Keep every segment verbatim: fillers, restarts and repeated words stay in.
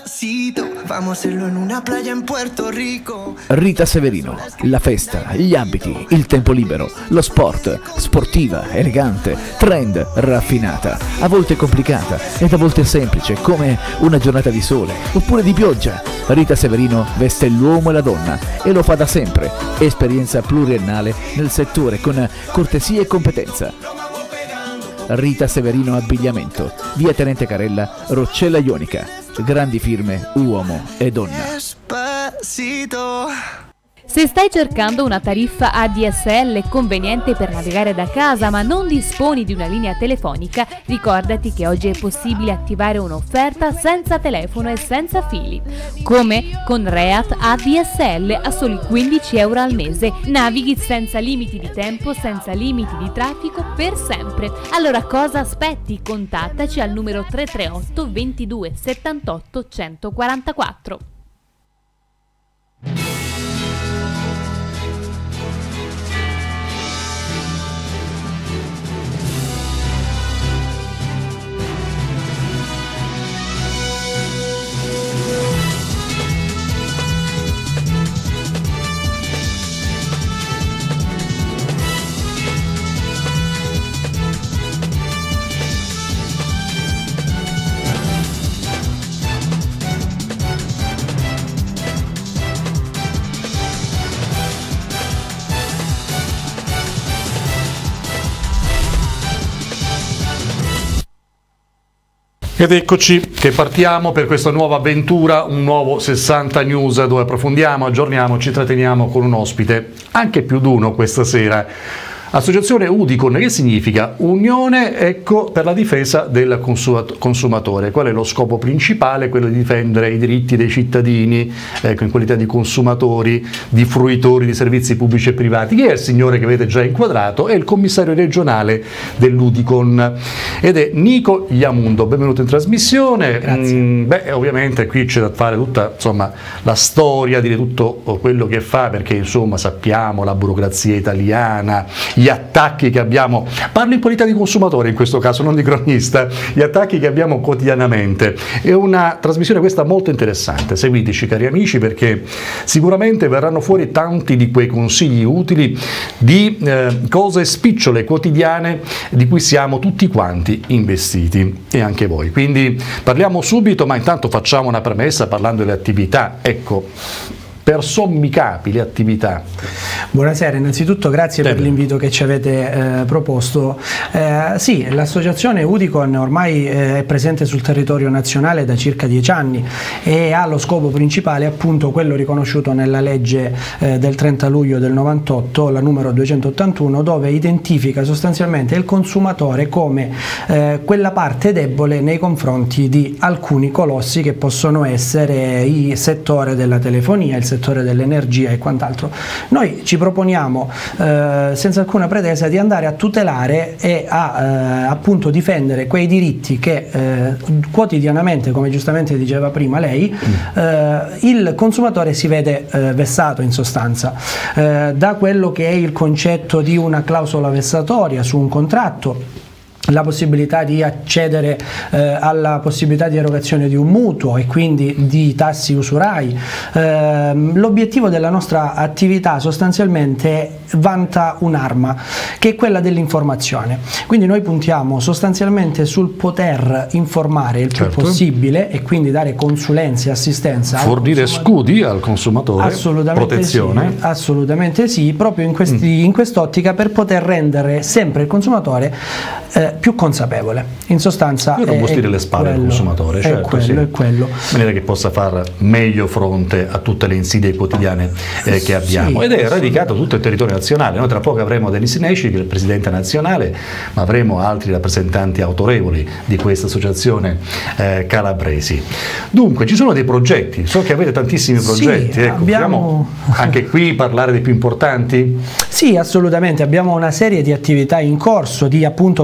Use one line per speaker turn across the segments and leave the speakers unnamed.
Despacito, vamos a hacerlo en una playa en Puerto Rico.
Rita Severino, la festa, gli abiti, il tempo libero, lo sport, sportiva, elegante, trend, raffinata, a volte complicata ed a volte semplice come una giornata di sole oppure di pioggia. Rita Severino veste l'uomo e la donna e lo fa da sempre, esperienza pluriennale nel settore con cortesia e competenza. Rita Severino Abbigliamento, via Tenente Carella, Roccella Ionica, grandi firme uomo e donna.
Despacito.
Se stai cercando una tariffa A D S L conveniente per navigare da casa ma non disponi di una linea telefonica, ricordati che oggi è possibile attivare un'offerta senza telefono e senza fili. Come? Con Reat A D S L a soli quindici euro al mese. Navighi senza limiti di tempo, senza limiti di traffico per sempre. Allora cosa aspetti? Contattaci al numero tre tre otto ventidue settantotto centoquarantaquattro.
Ed eccoci che partiamo per questa nuova avventura, un nuovo sessanta News dove approfondiamo, aggiorniamo, ci tratteniamo con un ospite, anche più d'uno questa sera. Associazione Udicon, che significa? Unione ecco, per la difesa del consumatore. Qual è lo scopo principale? Quello di difendere i diritti dei cittadini ecco, in qualità di consumatori, di fruitori di servizi pubblici e privati. Chi è il signore che avete già inquadrato? È il commissario regionale dell'Udicon ed è Nico Iamundo. Benvenuto in trasmissione.
Grazie.
Mm, beh, ovviamente qui c'è da fare tutta insomma, la storia, dire tutto quello che fa, perché insomma sappiamo la burocrazia italiana, gli attacchi che abbiamo, parlo in qualità di consumatore in questo caso, non di cronista, gli attacchi che abbiamo quotidianamente. È una trasmissione questa molto interessante, seguiteci cari amici perché sicuramente verranno fuori tanti di quei consigli utili di eh, cose spicciole quotidiane di cui siamo tutti quanti investiti e anche voi. Quindi parliamo subito, ma intanto facciamo una premessa parlando delle attività. Ecco, per sommi capi le attività.
Buonasera, innanzitutto grazie
Bene.
per l'invito che ci avete eh, proposto. Eh, sì, l'associazione Udicon ormai eh, è presente sul territorio nazionale da circa dieci anni e ha lo scopo principale appunto quello riconosciuto nella legge eh, del trenta luglio del novantotto, la numero duecentottantuno, dove identifica sostanzialmente il consumatore come eh, quella parte debole nei confronti di alcuni colossi che possono essere il settore della telefonia, il settore dell'energia e quant'altro. Noi ci proponiamo eh, senza alcuna pretesa di andare a tutelare e a eh, appunto difendere quei diritti che eh, quotidianamente, come giustamente diceva prima lei, eh, il consumatore si vede eh, vessato in sostanza eh, da quello che è il concetto di una clausola vessatoria su un contratto, la possibilità di accedere eh, alla possibilità di erogazione di un mutuo e quindi di tassi usurai. Eh, l'obiettivo della nostra attività sostanzialmente vanta un'arma che è quella dell'informazione, quindi noi puntiamo sostanzialmente sul poter informare il
certo.
più possibile e quindi dare consulenza e assistenza,
fornire scudi al consumatore,
assolutamente
protezione.
Sì, assolutamente sì, proprio in, questi, mm. in quest'ottica per poter rendere sempre il consumatore eh, più consapevole. In sostanza
per robustire le spalle
quello,
al consumatore, certo,
è quello,
sì.
è quello.
In maniera che possa far meglio fronte a tutte le insidie quotidiane eh, che abbiamo.
Sì,
ed è radicato tutto il territorio nazionale. Noi tra poco avremo Denis Nesci, che è il presidente nazionale, ma avremo altri rappresentanti autorevoli di questa associazione eh, calabresi. Dunque ci sono dei progetti, so che avete tantissimi progetti,
sì,
ecco,
abbiamo...
anche qui parlare dei più importanti?
Sì, assolutamente, abbiamo una serie di attività in corso, di appunto progetti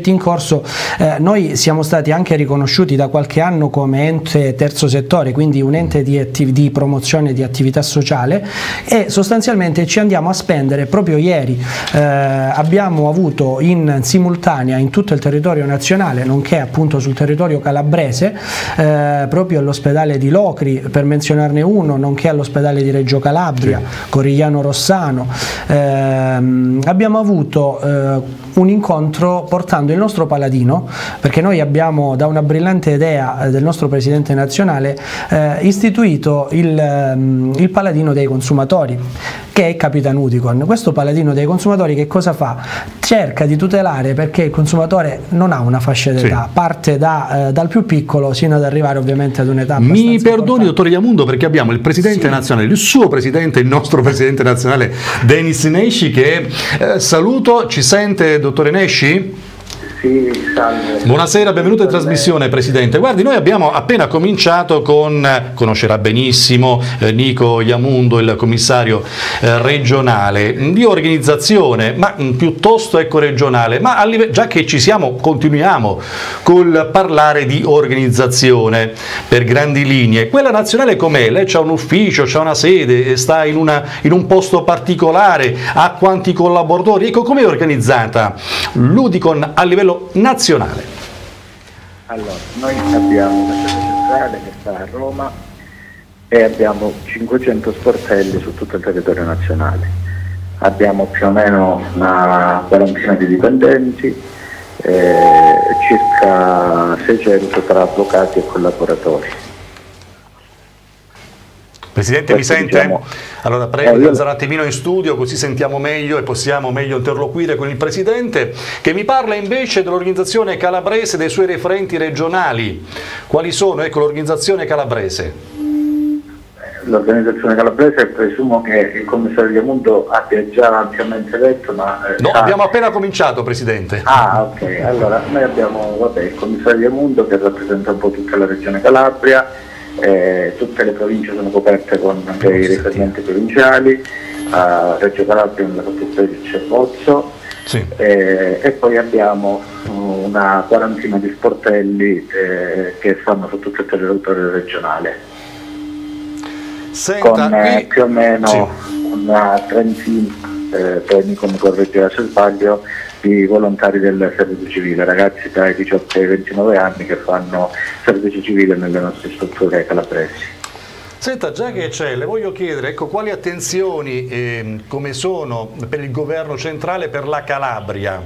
progetti in corso. Eh, noi siamo stati anche riconosciuti da qualche anno come ente terzo settore, quindi un ente di, di promozione di attività sociale, e sostanzialmente ci andiamo a spendere. Proprio ieri eh, abbiamo avuto in simultanea in tutto il territorio nazionale, nonché appunto sul territorio calabrese, eh, proprio all'ospedale di Locri, per menzionarne uno, nonché all'ospedale di Reggio Calabria, sì. Corigliano Rossano, eh, abbiamo avuto eh, un incontro portando il nostro paladino, perché noi abbiamo, da una brillante idea del nostro presidente nazionale, eh, istituito il, il paladino dei consumatori, che è Capitan Udicon. Questo paladino dei consumatori che cosa fa? Cerca di tutelare, perché il consumatore non ha una fascia d'età, sì. parte da, eh, dal più piccolo sino ad arrivare ovviamente ad un'età.
Mi perdoni, dottor Iamundo, perché abbiamo il presidente sì. nazionale, il suo presidente, il nostro presidente nazionale Denis Nesci, che eh, saluto. Ci sente, dottore Nesci?
Sì, salve.
Buonasera, benvenuto in trasmissione, Presidente. Guardi, noi abbiamo appena cominciato con, conoscerà benissimo eh, Nico Iamundo, il commissario eh, regionale, di organizzazione, ma mh, piuttosto ecco regionale, ma a livello, già che ci siamo, continuiamo col parlare di organizzazione per grandi linee. Quella nazionale com'è? Lei c'ha un ufficio, c'ha una sede, sta in, una, in un posto particolare, ha quanti collaboratori? Ecco, com'è organizzata l'Udicon a livello nazionale?
Allora, noi abbiamo una sede centrale che sta a Roma e abbiamo cinquecento sportelli su tutto il territorio nazionale. Abbiamo più o meno una quarantina di dipendenti, eh, circa seicento tra avvocati e collaboratori.
Presidente,
Questo,
mi sente?
diciamo,
allora prego
eh,
di
io...
alzare un attimino in studio, così sentiamo meglio e possiamo meglio interloquire con il Presidente, che mi parla invece dell'organizzazione calabrese e dei suoi referenti regionali. Quali sono, ecco, l'organizzazione calabrese?
L'organizzazione calabrese, presumo che il commissario Iamundo abbia già ampiamente detto, ma... Eh,
no,
sa...
abbiamo appena cominciato, Presidente.
Ah, ok. Allora, noi abbiamo vabbè, il commissario Iamundo che rappresenta un po' tutta la regione Calabria. Eh, tutte le province sono coperte con dei riferimenti provinciali, a Reggio Calabria nella fattispecie c'è Pozzo, sì. eh, e poi abbiamo una quarantina di sportelli eh, che stanno su tutto il territorio regionale.
Senta,
con eh,
qui...
più o meno
sì.
una trentina, eh, poi mi correggerà se sbaglio, di volontari del servizio civile, ragazzi tra i diciotto e i ventinove anni che fanno servizio civile nelle nostre strutture calabresi.
Senta, già che c'è, le voglio chiedere, ecco, quali attenzioni eh, come sono per il governo centrale per la Calabria?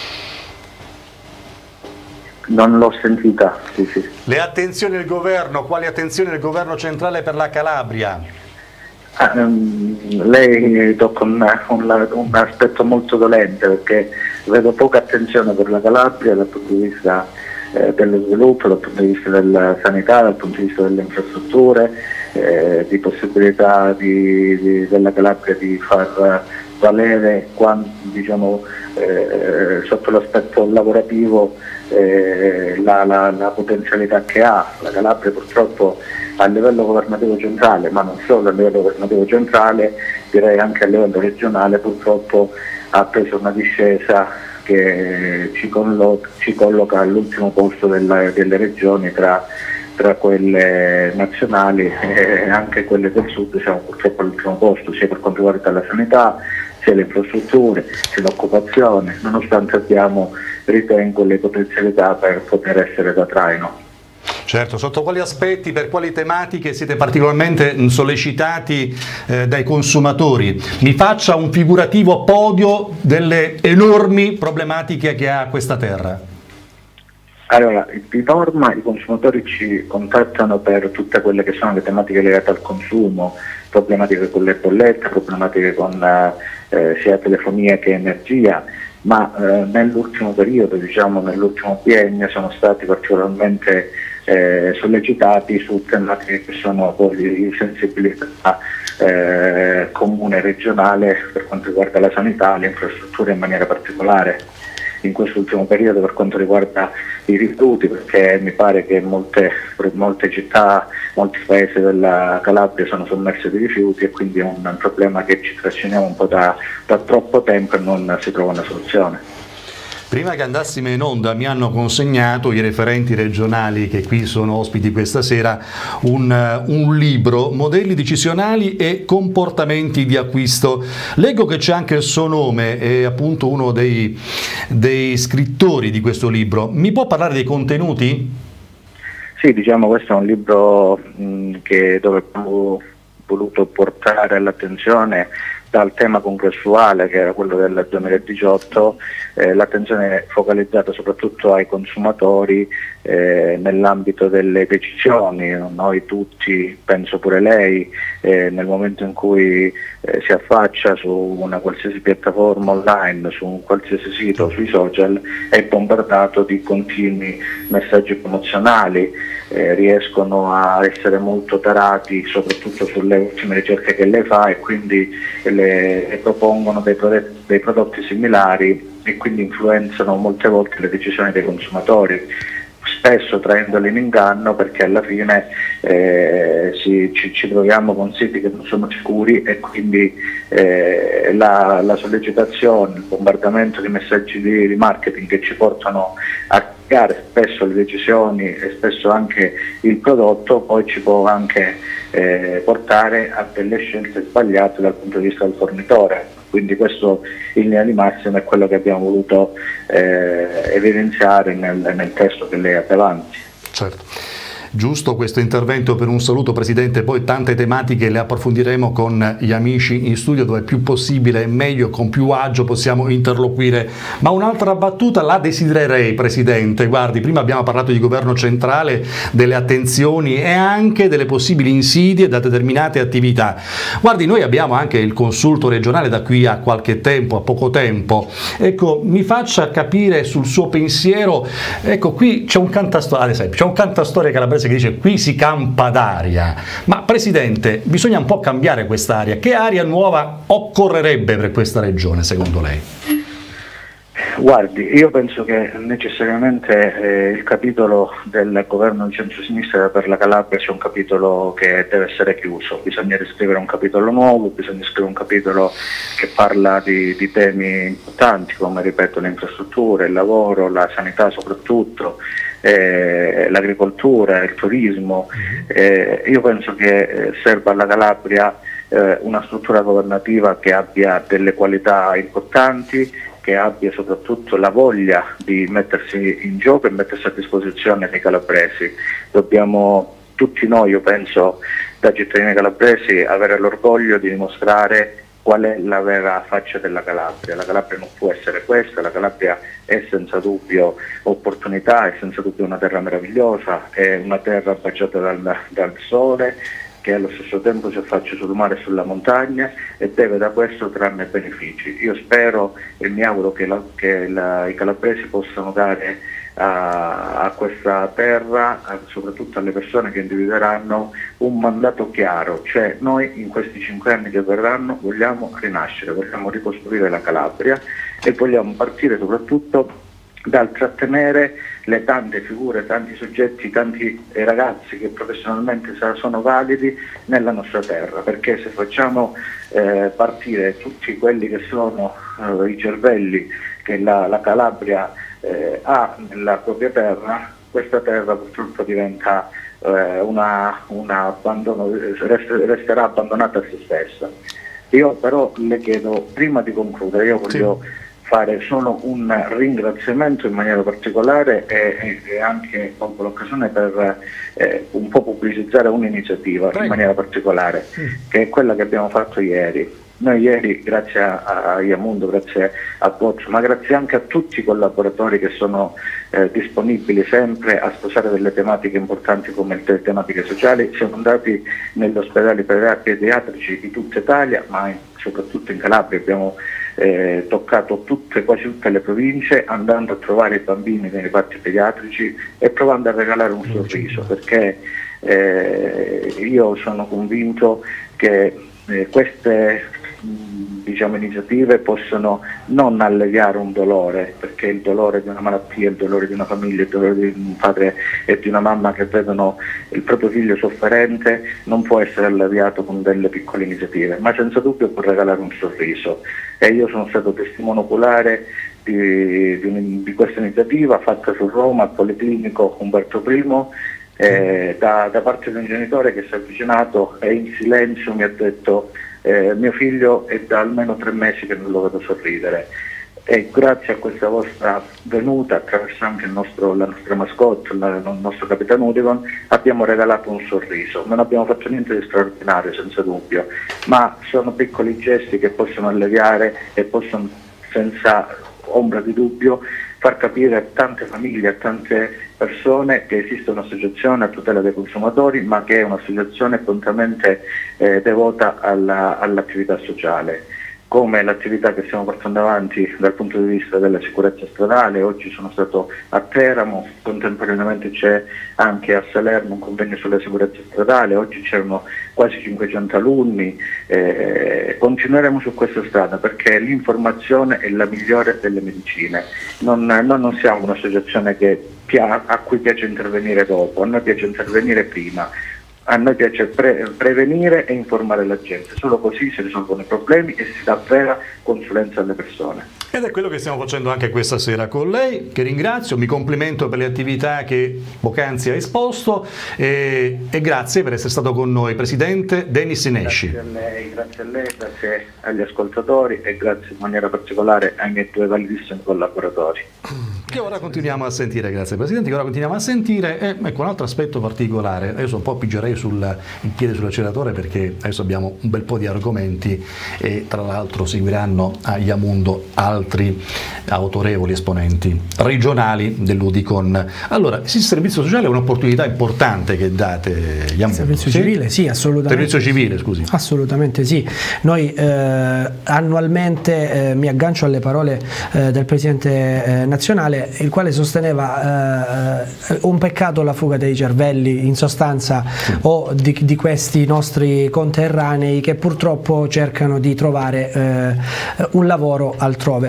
Non l'ho sentita, sì, sì.
Le attenzioni del governo, quali attenzioni del governo centrale per la Calabria?
Ah, um, lei tocca un, un, un aspetto molto dolente, perché vedo poca attenzione per la Calabria dal punto di vista eh, dello sviluppo, dal punto di vista della sanità, dal punto di vista delle infrastrutture, eh, di possibilità di, di, della Calabria di far valere quando, diciamo, eh, sotto l'aspetto lavorativo eh, la, la, la potenzialità che ha. La Calabria purtroppo a livello governativo centrale, ma non solo a livello governativo centrale, direi anche a livello regionale, purtroppo ha preso una discesa che ci, collo ci colloca all'ultimo posto della, delle regioni tra, tra quelle nazionali e anche quelle del sud, siamo purtroppo all'ultimo posto, sia per quanto riguarda la sanità, sia le infrastrutture, sia l'occupazione, nonostante abbiamo, ritengo, le potenzialità per poter essere da traino.
Certo, sotto quali aspetti, per quali tematiche siete particolarmente sollecitati eh, dai consumatori? Mi faccia un figurativo podio delle enormi problematiche che ha questa terra.
Allora, di norma i consumatori ci contattano per tutte quelle che sono le tematiche legate al consumo, problematiche con le bollette, problematiche con eh, sia telefonia che energia, ma eh, nell'ultimo periodo, diciamo nell'ultimo biennio, sono stati particolarmente eh, sollecitati su tematiche che sono poi di sensibilità eh, comune e regionale per quanto riguarda la sanità, le infrastrutture in maniera particolare. In quest'ultimo periodo per quanto riguarda i rifiuti, perché mi pare che molte, molte città, molti paesi della Calabria sono sommersi di rifiuti e quindi è un, un problema che ci trasciniamo un po' da, da troppo tempo e non si trova una soluzione.
Prima che andassimo in onda mi hanno consegnato i referenti regionali che qui sono ospiti questa sera un, un libro, Modelli decisionali e comportamenti di acquisto. Leggo che c'è anche il suo nome, è appunto uno dei, dei scrittori di questo libro. Mi può parlare dei contenuti?
Sì, diciamo questo è un libro mh, che dove ho voluto portare all'attenzione dal tema congressuale, che era quello del duemiladiciotto, eh, l'attenzione è focalizzata soprattutto ai consumatori eh, nell'ambito delle decisioni. Noi tutti, penso pure lei, eh, nel momento in cui eh, si affaccia su una qualsiasi piattaforma online, su un qualsiasi sito, sui social, è bombardato di continui messaggi promozionali, eh, riescono a essere molto tarati soprattutto sulle ultime ricerche che lei fa, e quindi le e propongono dei prodotti, dei prodotti similari, e quindi influenzano molte volte le decisioni dei consumatori, spesso traendoli in inganno, perché alla fine eh, si, ci, ci troviamo con siti che non sono sicuri, e quindi eh, la, la sollecitazione, il bombardamento di messaggi di, di marketing che ci portano a cambiare spesso le decisioni e spesso anche il prodotto, poi ci può anche eh, portare a delle scelte sbagliate dal punto di vista del fornitore. Quindi questo in linea di massima è quello che abbiamo voluto eh, evidenziare nel, nel testo che lei ha davanti.
Certo. Giusto questo intervento per un saluto, Presidente, poi tante tematiche le approfondiremo con gli amici in studio, dove più possibile e meglio, con più agio possiamo interloquire. Ma un'altra battuta la desidererei, Presidente. Guardi, prima abbiamo parlato di governo centrale, delle attenzioni e anche delle possibili insidie da determinate attività. Guardi, noi abbiamo anche il consulto regionale da qui a qualche tempo, a poco tempo. Ecco, mi faccia capire sul suo pensiero. Ecco, qui c'è un cantastorie, ad esempio, c'è un cantastorie calabrese che dice qui si campa d'aria, ma Presidente, bisogna un po' cambiare quest'aria. Che aria nuova occorrerebbe per questa regione secondo lei?
Guardi, io penso che necessariamente eh, il capitolo del governo di centrosinistra per la Calabria sia un capitolo che deve essere chiuso. Bisogna riscrivere un capitolo nuovo, bisogna scrivere un capitolo che parla di, di temi importanti come, ripeto, le infrastrutture, il lavoro, la sanità soprattutto, eh, l'agricoltura, il turismo. Eh, io penso che eh, serva alla Calabria eh, una struttura governativa che abbia delle qualità importanti, che abbia soprattutto la voglia di mettersi in gioco e mettersi a disposizione dei calabresi. Dobbiamo tutti noi, io penso, da cittadini calabresi, avere l'orgoglio di dimostrare qual è la vera faccia della Calabria. La Calabria non può essere questa, la Calabria è senza dubbio opportunità, è senza dubbio una terra meravigliosa, è una terra baciata dal, dal sole, che allo stesso tempo si affaccia sul mare e sulla montagna, e deve da questo trarne benefici. Io spero e mi auguro che, la, che la, i calabresi possano dare a, a questa terra, a, soprattutto alle persone che individueranno, un mandato chiaro, cioè noi in questi cinque anni che verranno vogliamo rinascere, vogliamo ricostruire la Calabria e vogliamo partire soprattutto dal trattenere le tante figure, tanti soggetti, tanti ragazzi che professionalmente sono validi nella nostra terra, perché se facciamo eh, partire tutti quelli che sono eh, i cervelli che la, la Calabria eh, ha nella propria terra, questa terra purtroppo diventa eh, una, una abbandono, resterà abbandonata a se stessa. Io però le chiedo, prima di concludere, io voglio sì. fare solo un ringraziamento in maniera particolare e, e anche colgo l'occasione per eh, un po' pubblicizzare un'iniziativa in maniera particolare, sì. che è quella che abbiamo fatto ieri. Noi ieri, grazie a, a Iamundo, grazie a Boccio, ma grazie anche a tutti i collaboratori che sono eh, disponibili sempre a sposare delle tematiche importanti come le tematiche sociali, siamo andati negli ospedali pediatrici di tutta Italia, ma in, soprattutto in Calabria abbiamo eh, toccato tutte, quasi tutte le province, andando a trovare i bambini nei reparti pediatrici e provando a regalare un sorriso, perché eh, io sono convinto che eh, queste diciamo, iniziative possono non alleviare un dolore, perché il dolore di una malattia, il dolore di una famiglia, il dolore di un padre e di una mamma che vedono il proprio figlio sofferente non può essere alleviato con delle piccole iniziative, ma senza dubbio può regalare un sorriso. E io sono stato testimone oculare di, di, di questa iniziativa fatta su Roma al Policlinico Umberto I, eh, da, da parte di un genitore che si è avvicinato e in silenzio mi ha detto eh, mio figlio è da almeno tre mesi che non lo vedo sorridere. E grazie a questa vostra venuta, attraverso anche il nostro, la nostra mascotte, la, il nostro capitano Udicon, abbiamo regalato un sorriso. Non abbiamo fatto niente di straordinario, senza dubbio, ma sono piccoli gesti che possono alleviare e possono, senza ombra di dubbio, far capire a tante famiglie, a tante persone che esiste un'associazione a tutela dei consumatori, ma che è un'associazione prontamente eh, devota alla, all'attività sociale. Come l'attività che stiamo portando avanti dal punto di vista della sicurezza stradale. Oggi sono stato a Teramo, contemporaneamente c'è anche a Salerno un convegno sulla sicurezza stradale, oggi c'erano quasi cinquecento alunni, eh, continueremo su questa strada perché l'informazione è la migliore delle medicine. Non, noi non siamo un'associazione che, a cui piace intervenire dopo, a noi piace intervenire prima. A noi piace pre prevenire e informare la gente, solo così si risolvono i problemi e si dà vera consulenza alle persone.
Ed è quello che stiamo facendo anche questa sera con lei, che ringrazio, mi complimento per le attività che poc'anzi ha esposto e, e grazie per essere stato con noi, Presidente Denis Nesci.
Grazie a lei, grazie a lei, grazie agli ascoltatori e grazie in maniera particolare ai miei due validissimi collaboratori.
Che ora continuiamo a sentire, grazie Presidente, che ora continuiamo a sentire, e ecco un altro aspetto particolare, adesso un po' piggerei sul, il piede sull'acceleratore perché adesso abbiamo un bel po' di argomenti e tra l'altro seguiranno a Iamundo altri autorevoli esponenti regionali dell'Udicon. Allora, il servizio sociale è un'opportunità importante che date Iamundo.
Il servizio
sì?
civile, sì, assolutamente.
Servizio civile, scusi.
Assolutamente sì. Noi eh, annualmente, eh, mi aggancio alle parole eh, del Presidente eh, nazionale, il quale sosteneva eh, un peccato la fuga dei cervelli, in sostanza, sì. o di, di questi nostri conterranei che purtroppo cercano di trovare eh, un lavoro altrove.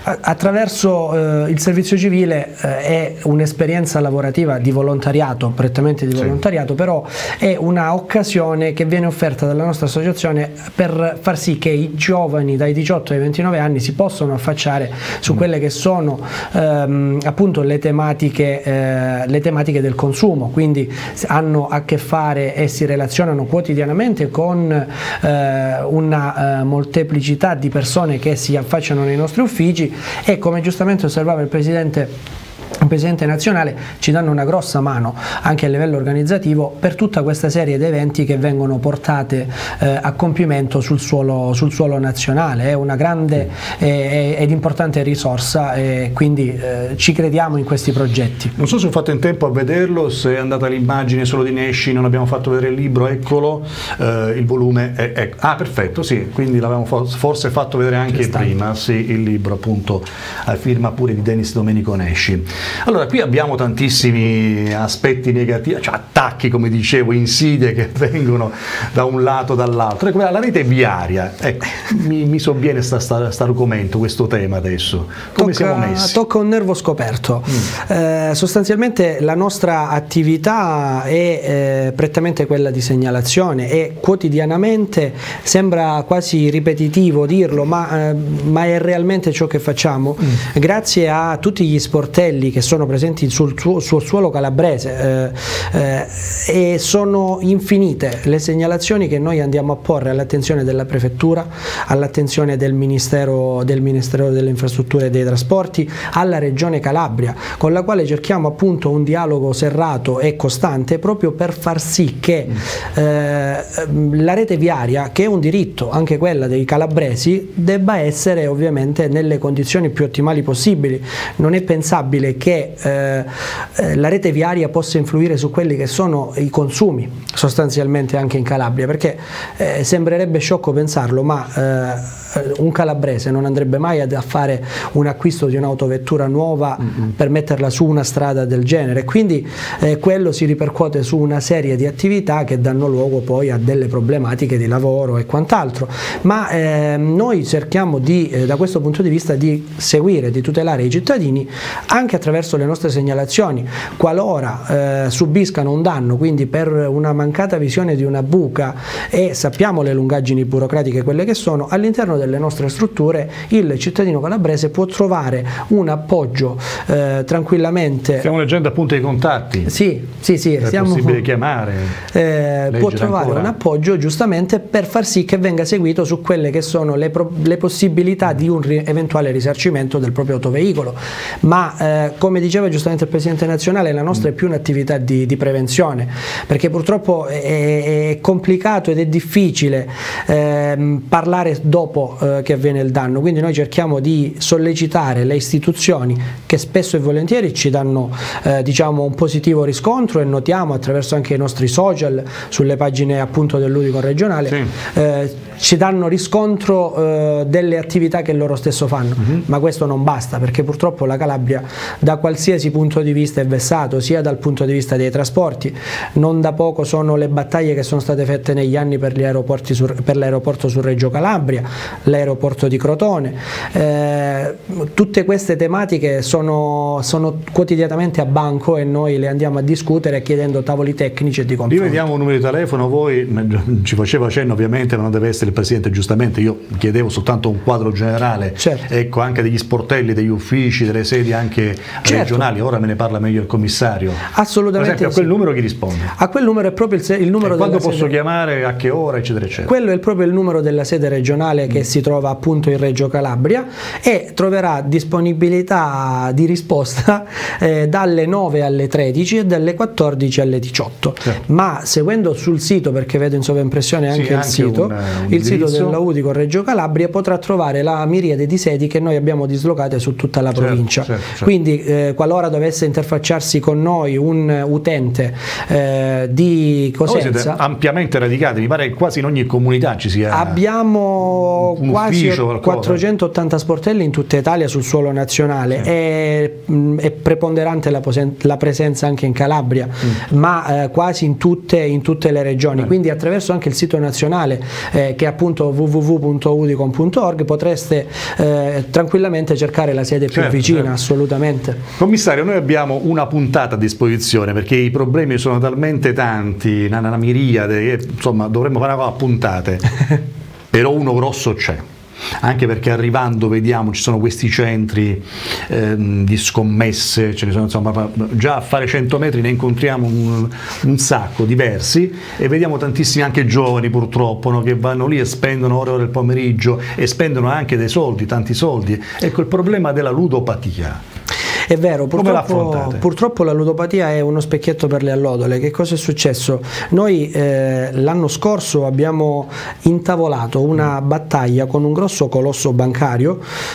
Attraverso eh, il servizio civile eh, è un'esperienza lavorativa di volontariato, prettamente di volontariato, sì. però è una occasione che viene offerta dalla nostra associazione per far sì che i giovani dai diciotto ai ventinove anni si possano affacciare su quelle che sono ehm, appunto le tematiche, eh, le tematiche del consumo, quindi hanno a che fare e si relazionano quotidianamente con eh, una eh, molteplicità di persone che si affacciano nei nostri uffici e, come giustamente osservava il Presidente il Presidente nazionale, ci danno una grossa mano anche a livello organizzativo per tutta questa serie di eventi che vengono portate eh, a compimento sul suolo, sul suolo nazionale. È una grande eh, ed importante risorsa e quindi eh, ci crediamo in questi progetti.
Non so se ho fatto in tempo a vederlo, se è andata l'immagine solo di Nesci, non abbiamo fatto vedere il libro, eccolo, eh, il volume è, è, ah perfetto, sì, quindi l'avevamo forse fatto vedere anche prima, sì, il libro appunto a firma pure di Denis Domenico Nesci. Allora, qui abbiamo tantissimi aspetti negativi, cioè attacchi, come dicevo, insidie che vengono da un lato o dall'altro. Ecco, la rete viaria, ecco, mi, mi sovviene questo argomento, questo tema adesso. Come tocca, siamo messi?
Tocca un nervo scoperto. Mm. Eh, sostanzialmente la nostra attività è eh, prettamente quella di segnalazione e quotidianamente, sembra quasi ripetitivo dirlo, ma, eh, ma è realmente ciò che facciamo. Mm. Grazie a tutti gli sportelli che sono presenti sul, sul suolo calabrese eh, eh, e sono infinite le segnalazioni che noi andiamo a porre all'attenzione della Prefettura, all'attenzione del Ministero, del Ministero delle Infrastrutture e dei Trasporti, alla Regione Calabria, con la quale cerchiamo appunto un dialogo serrato e costante proprio per far sì che eh, la rete viaria, che è un diritto anche quella dei calabresi, debba essere ovviamente nelle condizioni più ottimali possibili. Non è pensabile che eh, la rete viaria possa influire su quelli che sono i consumi sostanzialmente anche in Calabria, perché eh, sembrerebbe sciocco pensarlo, ma eh, un calabrese non andrebbe mai a fare un acquisto di un'autovettura nuova mm-hmm. per metterla su una strada del genere, quindi eh, quello si ripercuote su una serie di attività che danno luogo poi a delle problematiche di lavoro e quant'altro, ma eh, noi cerchiamo di, eh, da questo punto di vista, di seguire, di tutelare i cittadini anche attraverso attraverso le nostre segnalazioni, qualora eh, subiscano un danno, quindi per una mancata visione di una buca, e sappiamo le lungaggini burocratiche quelle che sono, all'interno delle nostre strutture il cittadino calabrese può trovare un appoggio eh, tranquillamente.
Stiamo leggendo appunto i contatti.
Sì, sì, sì.
È
stiamo,
possibile chiamare.
Eh, può trovare
ancora.
un appoggio giustamente per far sì che venga seguito su quelle che sono le, pro le possibilità di un ri eventuale risarcimento del proprio autoveicolo. Ma eh, come diceva giustamente il Presidente nazionale, la nostra mm. è più un'attività di, di prevenzione, perché purtroppo è, è complicato ed è difficile eh, parlare dopo eh, che avviene il danno, quindi noi cerchiamo di sollecitare le istituzioni che spesso e volentieri ci danno eh, diciamo un positivo riscontro, e notiamo attraverso anche i nostri social, sulle pagine appunto dell'Udicon regionale, sì. eh, ci danno riscontro eh, delle attività che loro stesso fanno, uh-huh. ma questo non basta, perché purtroppo la Calabria da qualsiasi punto di vista è vessato, sia dal punto di vista dei trasporti. Non da poco sono le battaglie che sono state fatte negli anni per gli aeroporti su, per l'aeroporto su Reggio Calabria, l'aeroporto di Crotone, eh, tutte queste tematiche sono, sono quotidianamente a banco, e noi le andiamo a discutere chiedendo tavoli tecnici e di confronto.
Rivediamo un numero di telefono, voi ci faceva cenno ovviamente, ma non deve essere il Presidente, giustamente io chiedevo soltanto un quadro generale, certo. ecco, anche degli sportelli, degli uffici, delle sedi anche certo. regionali, ora me ne parla meglio il commissario.
Assolutamente.
Per esempio, a quel sì. numero chi risponde?
A quel numero è proprio il, il numero
e quando
della
posso
sede...
chiamare, a che ora, eccetera eccetera.
Quello è proprio il numero della sede regionale che mm. si trova appunto in Reggio Calabria, e troverà disponibilità di risposta eh, dalle nove alle tredici e dalle quattordici alle diciotto, certo. ma seguendo sul sito, perché vedo in sovraimpressione anche, sì, il, anche sito, un, un il sito della Udicon Reggio Calabria, potrà trovare la miriade di sedi che noi abbiamo dislocate su tutta la provincia, certo, certo, certo. quindi eh, qualora dovesse interfacciarsi con noi un utente eh, di Cosenza,
voi siete ampiamente radicati, mi pare che quasi in ogni comunità ci sia
abbiamo
un
quasi
ufficio,
quattrocentottanta sportelli in tutta Italia sul suolo nazionale, sì. è, è preponderante la, la presenza anche in Calabria, mm. ma eh, quasi in tutte, in tutte le regioni, eh. quindi attraverso anche il sito nazionale eh, che è appunto w w w punto udicon punto org potreste eh, tranquillamente cercare la sede più certo, vicina, certo. assolutamente.
Commissario, noi abbiamo una puntata a disposizione perché i problemi sono talmente tanti, una, una miriade, che, insomma dovremmo fare una puntate, però uno grosso c'è. Anche perché arrivando vediamo ci sono questi centri ehm, di scommesse, ce ne sono, insomma, già a fare cento metri ne incontriamo un, un sacco diversi, e vediamo tantissimi anche giovani purtroppo, no, che vanno lì e spendono ore e ore del pomeriggio e spendono anche dei soldi, tanti soldi. Ecco il problema della ludopatia.
È vero, purtroppo, purtroppo la ludopatia è uno specchietto per le allodole. Che cosa è successo? Noi eh, l'anno scorso abbiamo intavolato una battaglia con un grosso colosso bancario,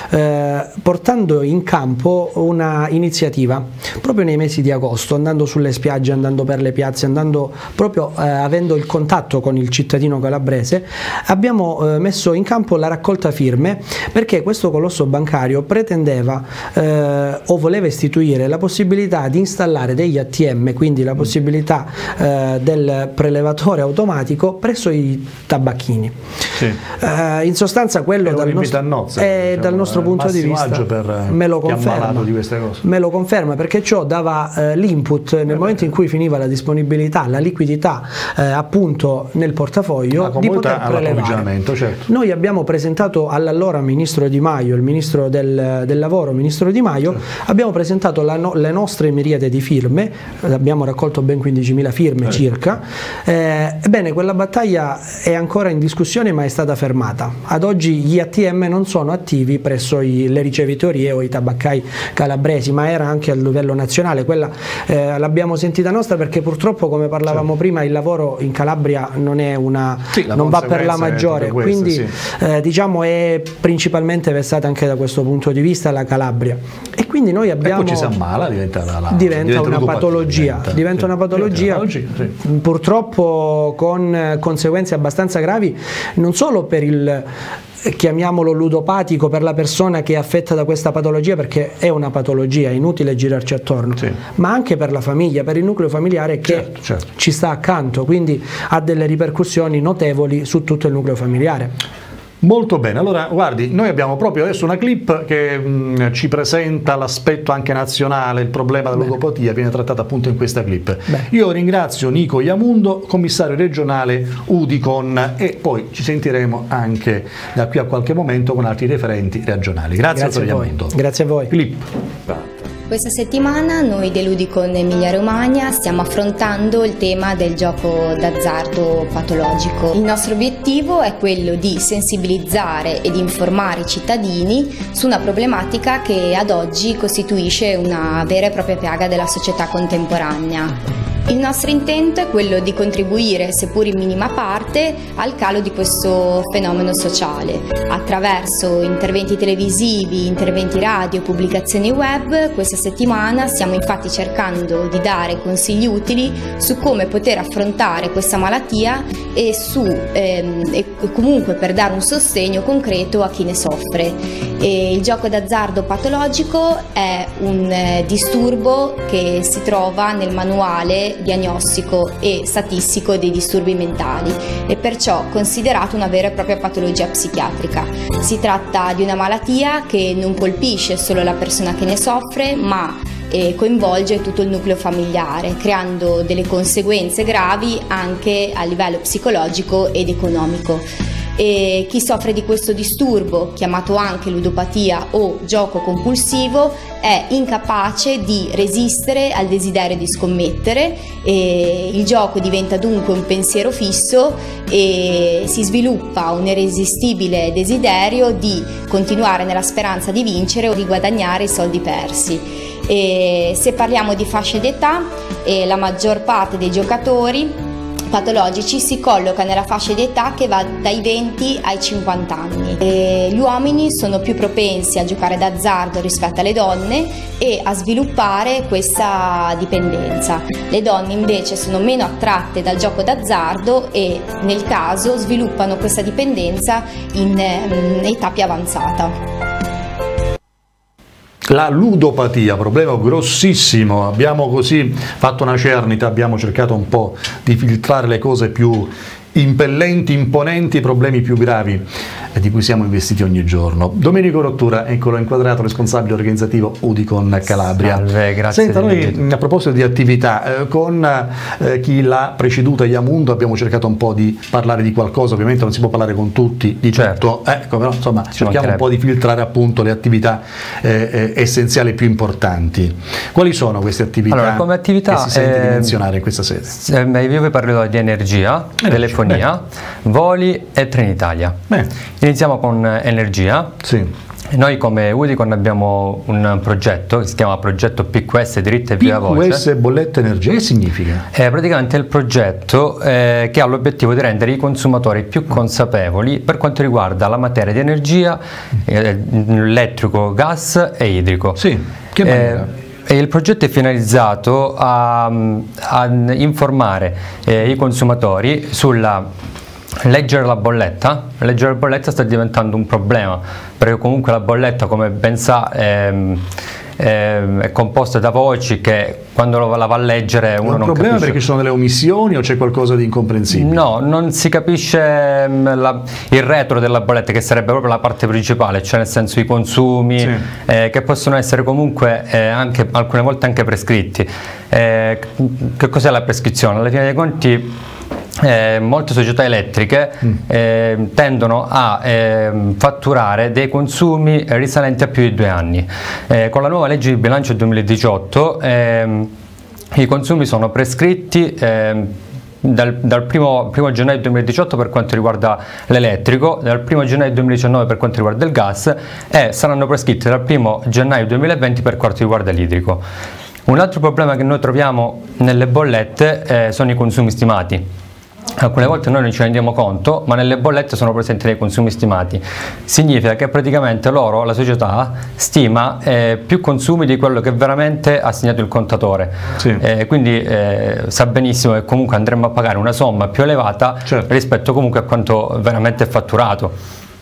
eh, portando in campo una iniziativa proprio nei mesi di agosto, andando sulle spiagge, andando per le piazze, andando proprio eh, avendo il contatto con il cittadino calabrese. Abbiamo eh, messo in campo la raccolta firme, perché questo colosso bancario pretendeva eh, o voleva istituire la possibilità di installare degli A T M, quindi la possibilità eh, del prelevatore automatico presso i tabacchini. Sì. Eh, in sostanza quello dal, nostro, nozze, eh, diciamo, dal nostro punto di vista
per
me lo conferma,
di queste cose.
me lo conferma perché ciò dava eh, l'input nel eh momento in cui finiva la disponibilità, la liquidità eh, appunto nel portafoglio di poter prelevare.
Certo.
Noi abbiamo presentato all'allora ministro Di Maio, il ministro del, del lavoro, ministro Di Maio, certo. abbiamo presentato la no, le nostre miriade di firme, abbiamo raccolto ben quindicimila firme eh. circa. Eh, ebbene, quella battaglia è ancora in discussione, ma è stata fermata. Ad oggi gli A T M non sono attivi presso i, le ricevitorie o i tabaccai calabresi, ma era anche a livello nazionale. Quella eh, l'abbiamo sentita nostra perché purtroppo, come parlavamo certo. prima, il lavoro in Calabria non è una sì, non va per la maggiore, questa, quindi sì. eh, diciamo è principalmente versata anche da questo punto di vista la Calabria. E quindi noi abbiamo
e poi ci si ammala, diventa, la,
diventa, diventa una patologia,
diventa,
diventa una patologia,
diventa una patologia sì.
purtroppo con conseguenze abbastanza gravi, non solo per il, chiamiamolo ludopatico, per la persona che è affetta da questa patologia, perché è una patologia, è inutile girarci attorno, sì. ma anche per la famiglia, per il nucleo familiare che
certo, certo.
ci sta accanto, quindi ha delle ripercussioni notevoli su tutto il nucleo familiare.
Molto bene, allora guardi, noi abbiamo proprio adesso una clip che mh, ci presenta l'aspetto anche nazionale, il problema della ludopatia viene trattato appunto in questa clip. Beh. Io ringrazio Nico Iamundo, commissario regionale Udicon, e poi ci sentiremo anche da qui a qualche momento con altri referenti regionali. Grazie,
Grazie a voi.
Iamundo.
Grazie a voi.
Clip.
Questa settimana noi dell'Udicon Emilia-Romagna stiamo affrontando il tema del gioco d'azzardo patologico. Il nostro obiettivo è quello di sensibilizzare ed informare i cittadini su una problematica che ad oggi costituisce una vera e propria piaga della società contemporanea. Il nostro intento è quello di contribuire, seppur in minima parte, al calo di questo fenomeno sociale. Attraverso interventi televisivi, interventi radio, pubblicazioni web, questa settimana stiamo infatti cercando di dare consigli utili su come poter affrontare questa malattia e, su, ehm, e comunque per dare un sostegno concreto a chi ne soffre. E il gioco d'azzardo patologico è un eh, disturbo che si trova nel manuale diagnostico e statistico dei disturbi mentali e perciò considerato una vera e propria patologia psichiatrica. Si tratta di una malattia che non colpisce solo la persona che ne soffre, ma eh, coinvolge tutto il nucleo familiare, creando delle conseguenze gravi anche a livello psicologico ed economico. E chi soffre di questo disturbo, chiamato anche ludopatia o gioco compulsivo, è incapace di resistere al desiderio di scommettere, e il gioco diventa dunque un pensiero fisso e si sviluppa un irresistibile desiderio di continuare nella speranza di vincere o di guadagnare i soldi persi. E se parliamo di fasce d'età, eh, la maggior parte dei giocatori patologici si colloca nella fascia di età che va dai venti ai cinquanta anni. E gli uomini sono più propensi a giocare d'azzardo rispetto alle donne e a sviluppare questa dipendenza. Le donne invece sono meno attratte dal gioco d'azzardo e nel caso sviluppano questa dipendenza in, in età più avanzata.
La ludopatia, problema grossissimo, abbiamo così fatto una cernita, abbiamo cercato un po' di filtrare le cose più impellenti, imponenti, i problemi più gravi di cui siamo investiti ogni giorno. Domenico Rottura, eccolo inquadrato, responsabile organizzativo Udicon Calabria.
Salve, grazie.
Senta, noi a proposito di attività, eh, con eh, chi l'ha preceduta, Iamundo, abbiamo cercato un po' di parlare di qualcosa, ovviamente non si può parlare con tutti di
certo.
tutto, ecco, però insomma cerchiamo un po' di filtrare appunto le attività eh, eh, essenziali più importanti. Quali sono queste attività,
allora, come attività
che si sente
eh,
di menzionare in questa sede?
Eh, io vi parlerò di energia, energia. telefonia, Beh. voli e Trenitalia. Beh. Iniziamo con energia.
Sì.
Noi come Udicon abbiamo un progetto che si chiama progetto P Q S Diritta e Viva Voce.
P Q S bolletta energia, che significa?
È praticamente il progetto eh, che ha l'obiettivo di rendere i consumatori più consapevoli per quanto riguarda la materia di energia, eh, elettrico, gas e idrico.
Sì, che maniera?
Eh, E il progetto è finalizzato a, a informare eh, i consumatori sulla leggere la bolletta. Leggere la bolletta sta diventando un problema, perché comunque la bolletta, come ben sa, ehm, ehm, è composta da voci che quando la va a leggere uno non capisce.
È un problema perché ci sono delle omissioni o c'è qualcosa di incomprensibile?
No, non si capisce la, il retro della bolletta, che sarebbe proprio la parte principale, cioè nel senso i consumi, sì. eh, che possono essere comunque eh, anche alcune volte anche prescritti. Eh, che cos'è la prescrizione? Alla fine dei conti Eh, molte società elettriche mm. eh, tendono a eh, fatturare dei consumi risalenti a più di due anni. Eh, con la nuova legge di bilancio duemiladiciotto eh, i consumi sono prescritti eh, dal, dal primo, primo gennaio duemiladiciotto per quanto riguarda l'elettrico, dal primo gennaio duemiladiciannove per quanto riguarda il gas e saranno prescritti dal primo gennaio duemilaventi per quanto riguarda l'idrico. Un altro problema che noi troviamo nelle bollette eh, sono i consumi stimati. Alcune volte noi non ci rendiamo conto, ma nelle bollette sono presenti dei consumi stimati. Significa che praticamente loro, la società, stima eh, più consumi di quello che veramente ha segnato il contatore. Sì. Eh, quindi eh, sa benissimo che comunque andremo a pagare una somma più elevata, certo, rispetto comunque a quanto veramente è fatturato.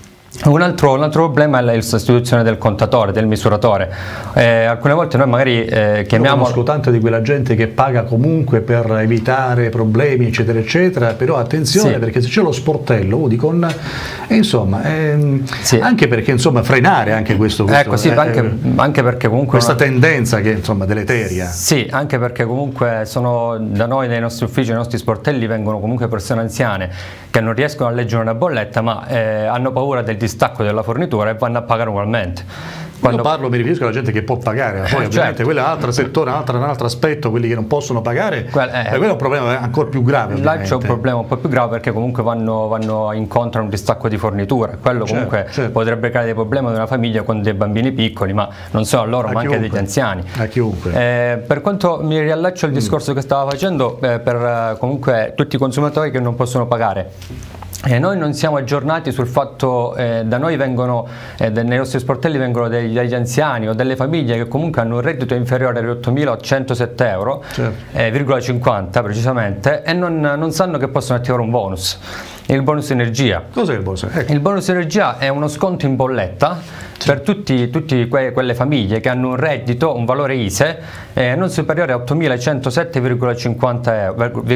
Un altro, un altro problema è la sostituzione del contatore, del misuratore. Eh, alcune volte noi magari eh, chiamiamo...
Io conosco tanto di quella gente che paga comunque per evitare problemi eccetera eccetera, però attenzione, sì, perché se c'è lo sportello Udicon, eh, insomma, eh, sì, anche perché insomma frenare anche questo, questo
ecco, sì,
eh,
anche, anche perché comunque
questa tendenza che insomma deleteria.
Sì, anche perché comunque sono da noi, nei nostri uffici, nei nostri sportelli vengono comunque persone anziane che non riescono a leggere una bolletta, ma eh, hanno paura del distacco della fornitura e vanno a pagare ugualmente. Quando...
Io parlo, mi riferisco alla gente che può pagare, ma poi
eh,
ovviamente
certo,
quello è un altro settore, un altro, un altro aspetto, quelli che non possono pagare,
Quell è,
quello è un problema ancora più grave.
Là c'è un problema un po' più grave perché comunque vanno, vanno incontro a un distacco di fornitura, quello comunque certo, certo. potrebbe creare dei problemi ad una famiglia con dei bambini piccoli, ma non solo a loro, a ma chiunque, anche degli anziani.
A chiunque.
Eh, per quanto mi riallaccio al discorso mm. che stava facendo, eh, per eh, comunque tutti i consumatori che non possono pagare. E noi non siamo aggiornati sul fatto, eh, da noi vengono, eh, nei nostri sportelli vengono degli, degli anziani o delle famiglie che comunque hanno un reddito inferiore agli ottomilacentosette euro, certo. eh, virgola cinquanta precisamente, e non, non sanno che possono attivare un bonus. Il bonus energia.
Cos'è il bonus? Ecco.
Il bonus energia è uno sconto in bolletta sì. per tutte que, quelle famiglie che hanno un reddito, un valore I S E eh, non superiore a ottomilacentosette virgola cinquanta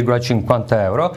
euro,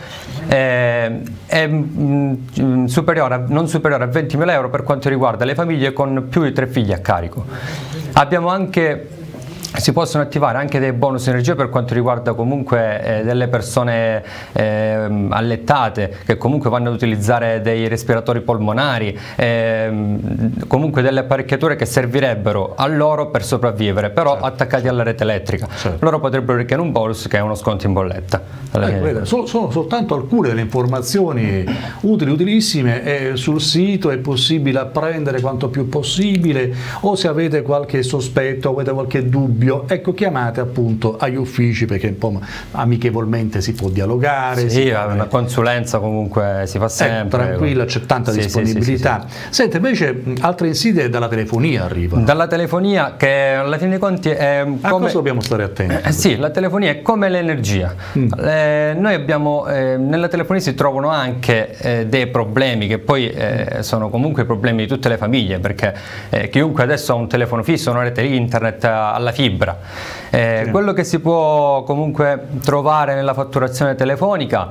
eh, è mh, superiore a, non superiore a ventimila euro per quanto riguarda le famiglie con più di tre figli a carico. Abbiamo anche Si possono attivare anche dei bonus energia per quanto riguarda comunque eh, delle persone eh, allettate che comunque vanno ad utilizzare dei respiratori polmonari, eh, comunque delle apparecchiature che servirebbero a loro per sopravvivere, però certo. attaccati alla rete elettrica. Certo. Loro potrebbero richiedere un bonus che è uno sconto in bolletta.
Eh, sono, sono soltanto alcune delle informazioni utili, utilissime, e sul sito è possibile apprendere quanto più possibile, o se avete qualche sospetto, avete qualche dubbio, ecco, chiamate appunto agli uffici, perché un po' amichevolmente si può dialogare.
Sì,
può...
una consulenza comunque si fa sempre.
Eh, tranquilla, c'è tanta sì, disponibilità. Sì, sì, sì, sì. Senta, invece altre insidie dalla telefonia arrivano.
Dalla telefonia, che alla fine dei conti è come...
A cosa dobbiamo stare attenti?
Eh, sì, la telefonia è come l'energia. Mm. Eh, noi abbiamo, eh, nella telefonia si trovano anche eh, dei problemi che poi eh, sono comunque problemi di tutte le famiglie, perché eh, chiunque adesso ha un telefono fisso, una rete internet alla fibra. Eh, sì. Quello che si può comunque trovare nella fatturazione telefonica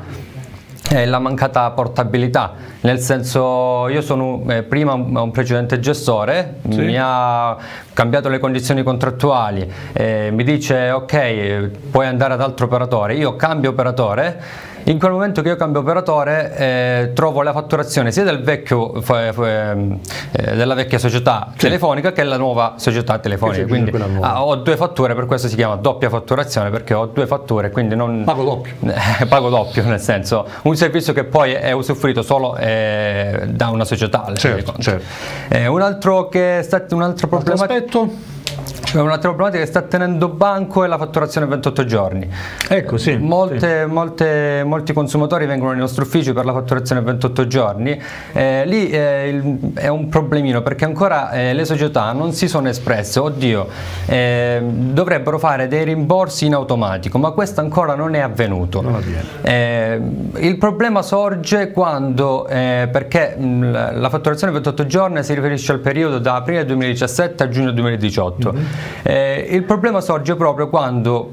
è la mancata portabilità, nel senso, io sono eh, prima un, un precedente gestore, sì. mi ha cambiato le condizioni contrattuali, eh, mi dice ok, puoi andare ad altro operatore, io cambio operatore. In quel momento che io cambio operatore eh, trovo la fatturazione sia del vecchio, eh, della vecchia società sì. telefonica che della nuova società telefonica, quindi ah, ho due fatture, per questo si chiama doppia fatturazione, perché ho due fatture, quindi non
pago doppio,
eh, pago doppio, nel senso un servizio che poi è usufruito solo eh, da una società.
Certo, certo.
Eh, un altro che è stato un altro problema.
Aspetto.
Un'altra problematica che sta tenendo banco è la fatturazione ventotto giorni.
Ecco, sì,
molte,
sì.
Molte, molti consumatori vengono nei nostri uffici per la fatturazione ventotto giorni. Eh, lì eh, il, è un problemino, perché ancora eh, le società non si sono espresse. Oddio, eh, dovrebbero fare dei rimborsi in automatico, ma questo ancora non è avvenuto.
Non avviene.
Eh, il problema sorge quando, eh, perché mh, la fatturazione ventotto giorni si riferisce al periodo da aprile duemiladiciassette a giugno duemiladiciotto. Mm-hmm. Eh, il problema sorge proprio quando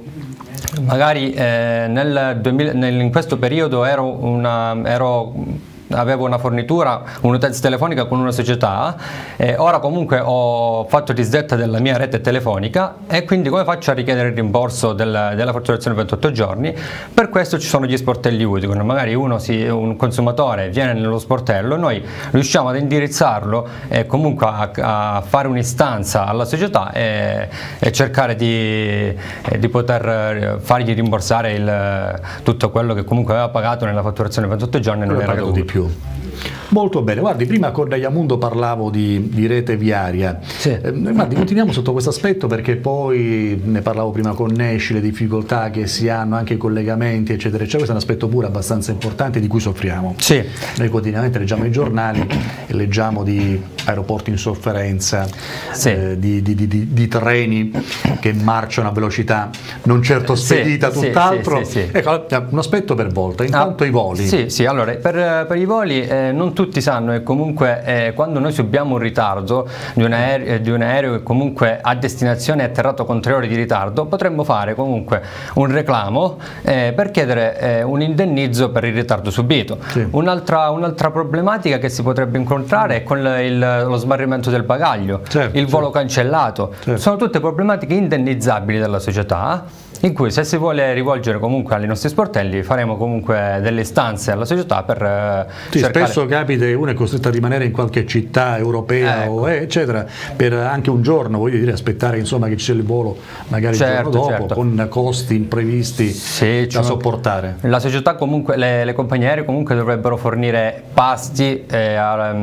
magari eh, nel duemila, nel, in questo periodo ero una, ero avevo una fornitura, un'utenza telefonica con una società, eh, ora comunque ho fatto disdetta della mia rete telefonica, e quindi come faccio a richiedere il rimborso del, della fatturazione ventotto giorni? Per questo ci sono gli sportelli Udicon. Magari uno si, un consumatore viene nello sportello, noi riusciamo ad indirizzarlo e comunque a, a fare un'istanza alla società e, e cercare di, eh, di poter fargli rimborsare il, tutto quello che comunque aveva pagato nella fatturazione ventotto giorni e non era dovuto.
Di più. Molto bene, guardi, prima con Daiamundo parlavo di, di rete viaria, sì. eh, guardi, continuiamo sotto questo aspetto, perché poi ne parlavo prima con Nesci, le difficoltà che si hanno, anche i collegamenti eccetera eccetera. Questo è un aspetto pure abbastanza importante di cui soffriamo.
Sì.
Noi quotidianamente leggiamo i giornali leggiamo di aeroporti in sofferenza,
sì.
eh, di, di, di, di, di treni che marciano a velocità non certo spedita,
sì,
tutt'altro.
sì, sì, sì.
Ecco, un aspetto per volta, intanto
ah,
i voli.
Sì, sì, allora per, per i voli eh, non tutti sanno e comunque eh, quando noi subiamo un ritardo di un aereo, di un aereo che comunque a destinazione è atterrato con tre ore di ritardo, potremmo fare comunque un reclamo eh, per chiedere eh, un indennizzo per il ritardo subito.
Sì.
Un'altra, un'altra problematica che si potrebbe incontrare è con il, lo smarrimento del bagaglio,
certo,
il volo
certo.
cancellato,
certo.
sono tutte problematiche indennizzabili dalla società, in cui se si vuole rivolgere comunque ai nostri sportelli faremo comunque delle istanze alla società per eh,
sì,
cercare...
spesso capita che uno è costretto a rimanere in qualche città europea
ecco.
o, eh, eccetera, per anche un giorno, voglio dire, aspettare insomma che ci sia il volo magari
certo,
il giorno dopo,
certo.
con costi imprevisti
sì,
da sopportare.
La società comunque, le, le compagnie aeree comunque dovrebbero fornire pasti eh,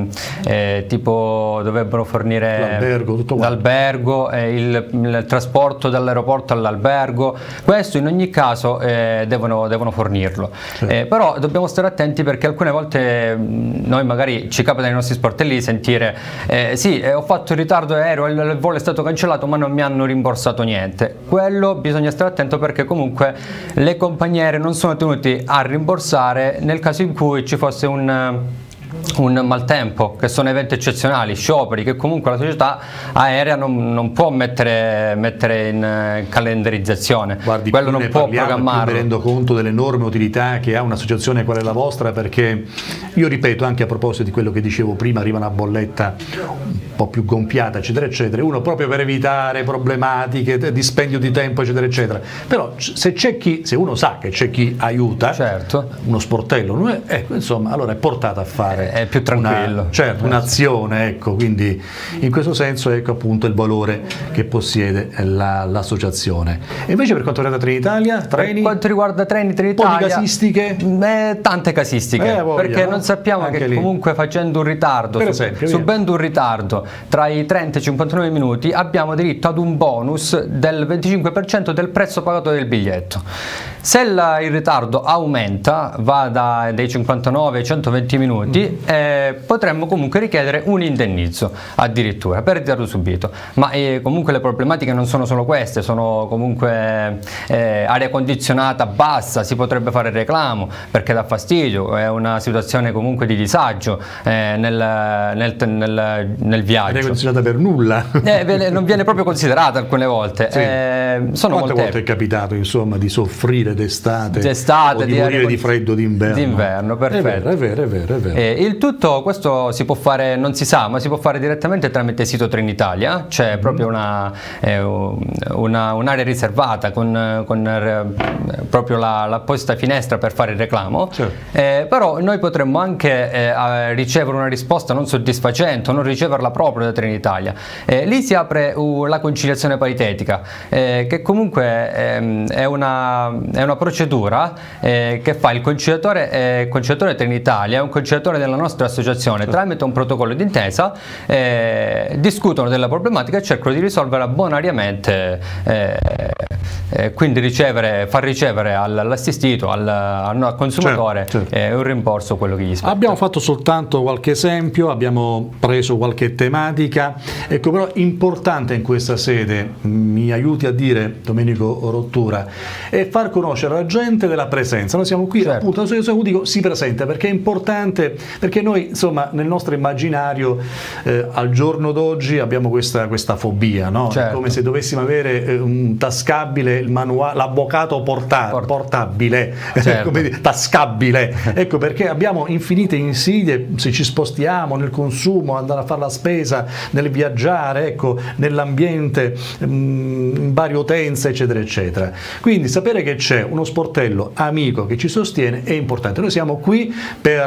eh, tipo dovrebbero fornire
l'albergo, tutto quanto.
l'albergo, eh, il, il trasporto dall'aeroporto all'albergo. Questo in ogni caso eh, devono, devono fornirlo, sì. eh, però dobbiamo stare attenti perché alcune volte mh, noi magari ci capita nei nostri sportelli di sentire eh, sì, eh, ho fatto il ritardo aereo, il, il volo è stato cancellato ma non mi hanno rimborsato niente. Quello bisogna stare attento perché comunque le compagnie aeree non sono tenuti a rimborsare nel caso in cui ci fosse un un maltempo, che sono eventi eccezionali, scioperi che comunque la società aerea non, non può mettere, mettere in calendarizzazione.
Guardi,
quello non può
parliamo,
programmarlo.
Mi rendo conto dell'enorme utilità che ha un'associazione quale la vostra, perché io ripeto, anche a proposito di quello che dicevo prima, arriva una bolletta un po' più gonfiata eccetera eccetera, uno proprio per evitare problematiche, dispendio di tempo eccetera eccetera, però se c'è chi, se uno sa che c'è chi aiuta,
certo.
uno sportello, ecco, insomma, allora è portato a fare
è più tranquillo,
una, certo, un'azione, ecco, quindi in questo senso ecco appunto il valore che possiede l'associazione. La, e invece per quanto riguarda Trenitalia, treni? Per
quanto riguarda treni Trenitalia,
un po' di casistiche?
Eh, tante casistiche,
eh, voglia,
perché
no?
non sappiamo
Anche
che
lì.
comunque facendo un ritardo,
per esempio,
subendo un ritardo tra i trenta e i cinquantanove minuti abbiamo diritto ad un bonus del venticinque per cento del prezzo pagato del biglietto. Se la, il ritardo aumenta, va da, dai cinquantanove ai centoventi minuti, eh, potremmo comunque richiedere un indennizzo addirittura per ritardo subito. Ma eh, comunque le problematiche non sono solo queste, sono comunque eh, aria condizionata bassa, si potrebbe fare reclamo perché dà fastidio, è una situazione comunque di disagio eh, nel, nel, nel, nel viaggio.
Non è considerata per nulla.
Eh, non viene proprio considerata alcune volte.
Sì.
Eh, sono
Quante volte è capitato insomma di soffrire d'estate
d'estate
o di,
di
morire di freddo d'inverno?
D'inverno, perfetto.
È vero, è vero, è vero, è vero.
Eh, il tutto questo si può fare, non si sa, ma si può fare direttamente tramite il sito Trenitalia, c'è mm. proprio una, eh, una, un'area riservata con, con eh, proprio la, l'apposita finestra per fare il reclamo, certo. eh, però noi potremmo anche eh, ricevere una risposta non soddisfacente o non riceverla proprio da Trenitalia. Eh, lì si apre uh, la conciliazione paritetica, eh, che comunque ehm, è, una, è una procedura eh, che fa il conciliatore, eh, il conciliatore Trenitalia, è un conciliatore della nostra associazione, tramite un protocollo d'intesa eh, discutono della problematica e cercano di risolverla bonariamente, eh, eh, quindi ricevere, far ricevere all'assistito, al, al consumatore certo, certo. Eh, un rimborso quello che gli spetta.
Abbiamo fatto soltanto qualche esempio, abbiamo preso qualche tematica, ecco, però importante in questa sede, mi aiuti a dire Domenico Rottura, è far conoscere alla gente della presenza. Noi siamo qui, certo. appunto, la Associazione Udico si presenta perché è importante, perché noi insomma nel nostro immaginario eh, al giorno d'oggi abbiamo questa, questa fobia, no? Certo. È come se dovessimo avere eh, un tascabile, il manuale, l'avvocato porta Port portabile, certo. come dire, tascabile, ecco perché abbiamo infinite insidie se ci spostiamo nel consumo, andare a fare la spesa, nel viaggiare, ecco, nell'ambiente, in varie utenze eccetera eccetera. Quindi sapere che c'è uno sportello amico che ci sostiene è importante. Noi siamo qui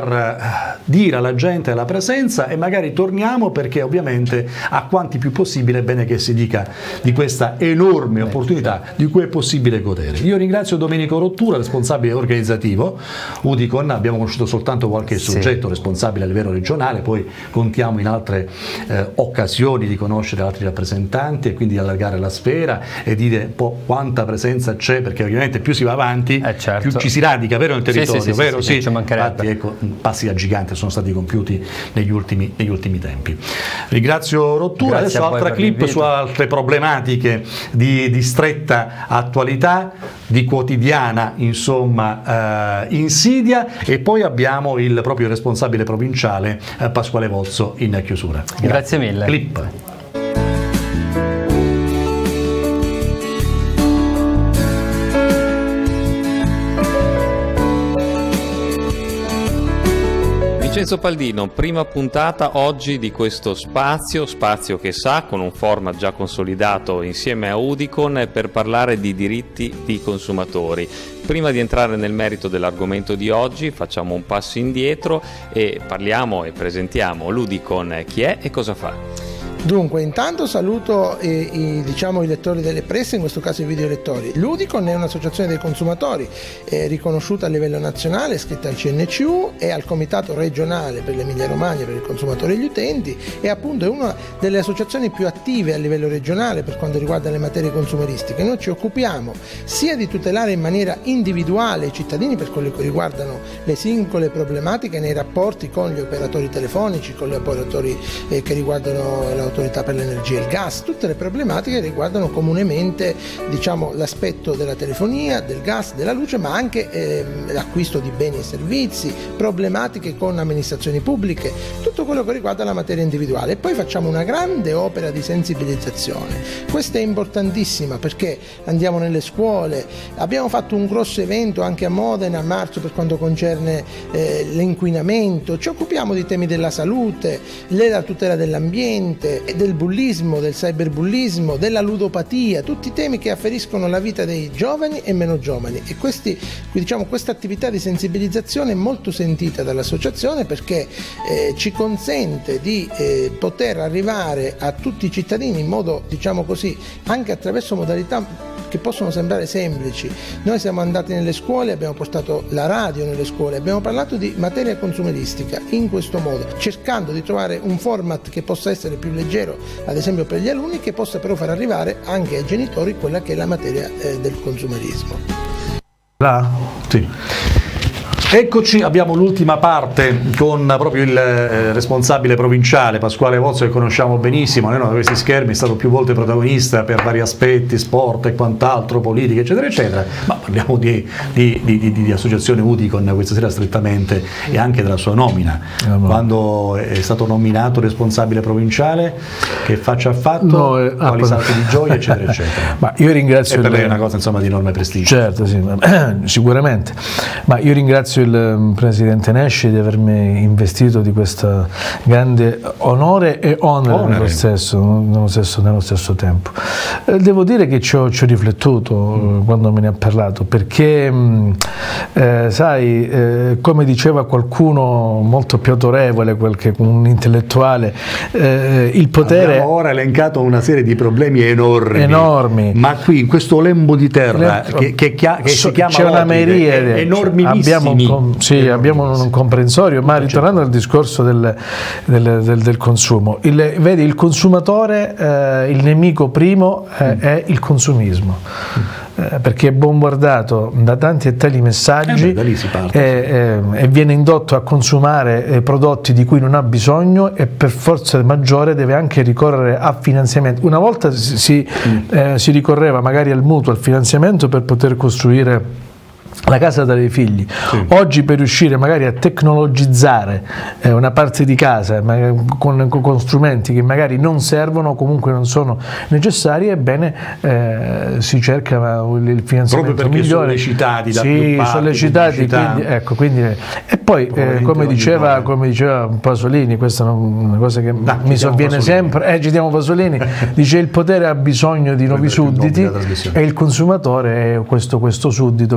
per dire alla gente la presenza e magari torniamo perché ovviamente a quanti più possibile è bene che si dica di questa enorme opportunità di cui è possibile godere. Io ringrazio Domenico Rottura, responsabile organizzativo Udicon, abbiamo conosciuto soltanto qualche sì. soggetto responsabile a livello regionale, poi contiamo in altre eh, occasioni di conoscere altri rappresentanti e quindi allargare la sfera e dire un po' quanta presenza c'è, perché ovviamente più si va va avanti,
eh certo.
più ci si radica, vero, nel territorio,
sì, sì,
vero?
Sì, sì,
sì.
Ci mancherebbe.
Infatti, ecco, passi da gigante sono stati compiuti negli ultimi, negli ultimi tempi. Ringrazio Rottura.
Grazie.
Adesso altra clip su altre problematiche di, di stretta attualità, di quotidiana insomma eh, insidia, e poi abbiamo il proprio responsabile provinciale eh, Pasquale Vozzo in chiusura. Grazie,
Grazie mille.
Clip.
Vincenzo Paldino, prima puntata oggi di questo spazio, spazio che sa, con un format già consolidato insieme a Udicon, per parlare di diritti di consumatori. Prima di entrare nel merito dell'argomento di oggi facciamo un passo indietro e parliamo e presentiamo l'Udicon, chi è e cosa fa.
Dunque, intanto saluto i, i, diciamo, i lettori delle presse, in questo caso i videolettori. L'Udicon è un'associazione dei consumatori eh, riconosciuta a livello nazionale, iscritta al C N C U e al Comitato regionale per l'Emilia Romagna per il consumatore e gli utenti, e appunto è una delle associazioni più attive a livello regionale per quanto riguarda le materie consumeristiche. Noi ci occupiamo sia di tutelare in maniera individuale i cittadini per quello che riguardano le singole problematiche nei rapporti con gli operatori telefonici, con gli operatori eh, che riguardano l'autorità per l'energia e il gas, tutte le problematiche riguardano comunemente, diciamo, l'aspetto della telefonia, del gas, della luce, ma anche eh, l'acquisto di beni e servizi, problematiche con amministrazioni pubbliche, tutto quello che riguarda la materia individuale. E poi facciamo una grande opera di sensibilizzazione. Questa è importantissima perché andiamo nelle scuole, abbiamo fatto un grosso evento anche a Modena a marzo per quanto concerne eh, l'inquinamento, ci occupiamo di temi della salute, della tutela dell'ambiente, del bullismo, del cyberbullismo, della ludopatia, tutti temi che afferiscono alla vita dei giovani e meno giovani, e questi, diciamo, questa attività di sensibilizzazione è molto sentita dall'associazione perché eh, ci consente di eh, poter arrivare a tutti i cittadini in modo, diciamo così, anche attraverso modalità che possono sembrare semplici. Noi siamo andati nelle scuole, abbiamo portato la radio nelle scuole, abbiamo parlato di materia consumeristica in questo modo, cercando di trovare un format che possa essere più leggero, ad esempio per gli alunni, che possa però far arrivare anche ai genitori quella che è la materia eh, del consumerismo.
Là? Sì. Eccoci, abbiamo l'ultima parte con proprio il eh, responsabile provinciale Pasquale Vozzo, che conosciamo benissimo, noi da questi schermi è stato più volte protagonista per vari aspetti, sport e quant'altro, politica eccetera eccetera, ma parliamo di, di, di, di, di associazione Udicon questa sera strettamente, e anche della sua nomina. Allora, quando è stato nominato responsabile provinciale, che faccia ha fatto, no, eh, quali ah, salti di gioia eccetera eccetera.
Ma io ringrazio,
e per lei è
il...
una cosa insomma di enorme prestigio.
Certo, sì, sicuramente, ma io ringrazio il Presidente Nesci di avermi investito di questo grande onore e onere, onere. Nello, stesso, nello, stesso, nello stesso tempo. Eh, devo dire che ci ho, ci ho riflettuto mm. quando me ne ha parlato, perché eh, sai, eh, come diceva qualcuno molto più autorevole, qualche, un intellettuale, eh, il potere...
Abbiamo ora elencato una serie di problemi enormi,
enormi.
Ma qui in questo lembo di terra Le... che, che, che, che so, si chiama
c'è una miriade,
enormissimi.
Abbiamo Sì, abbiamo un comprensorio, ma ritornando al discorso del, del, del, del consumo, il, vedi, il consumatore, eh, il nemico primo eh, mm. è il consumismo, eh, perché è bombardato da tanti e tali messaggi,
eh beh,
e, eh, e viene indotto a consumare eh, prodotti di cui non ha bisogno, e per forza maggiore deve anche ricorrere a finanziamento. Una volta si, si, mm. eh, si ricorreva magari al mutuo, al finanziamento per poter costruire la casa dei figli. Sì. Oggi per riuscire magari a tecnologizzare eh, una parte di casa con, con strumenti che magari non servono o comunque non sono necessari, ebbene eh, si cerca il finanziamento
proprio perché
migliore.
Sollecitati da
sì,
più parti,
sollecitati, quindi, ecco, quindi, e poi eh, come, diceva, come diceva Pasolini, questa è una cosa che no, mi sovviene sempre, eh, citiamo Pasolini, dice: il potere ha bisogno di nuovi sudditi e il consumatore è questo, questo suddito che si presta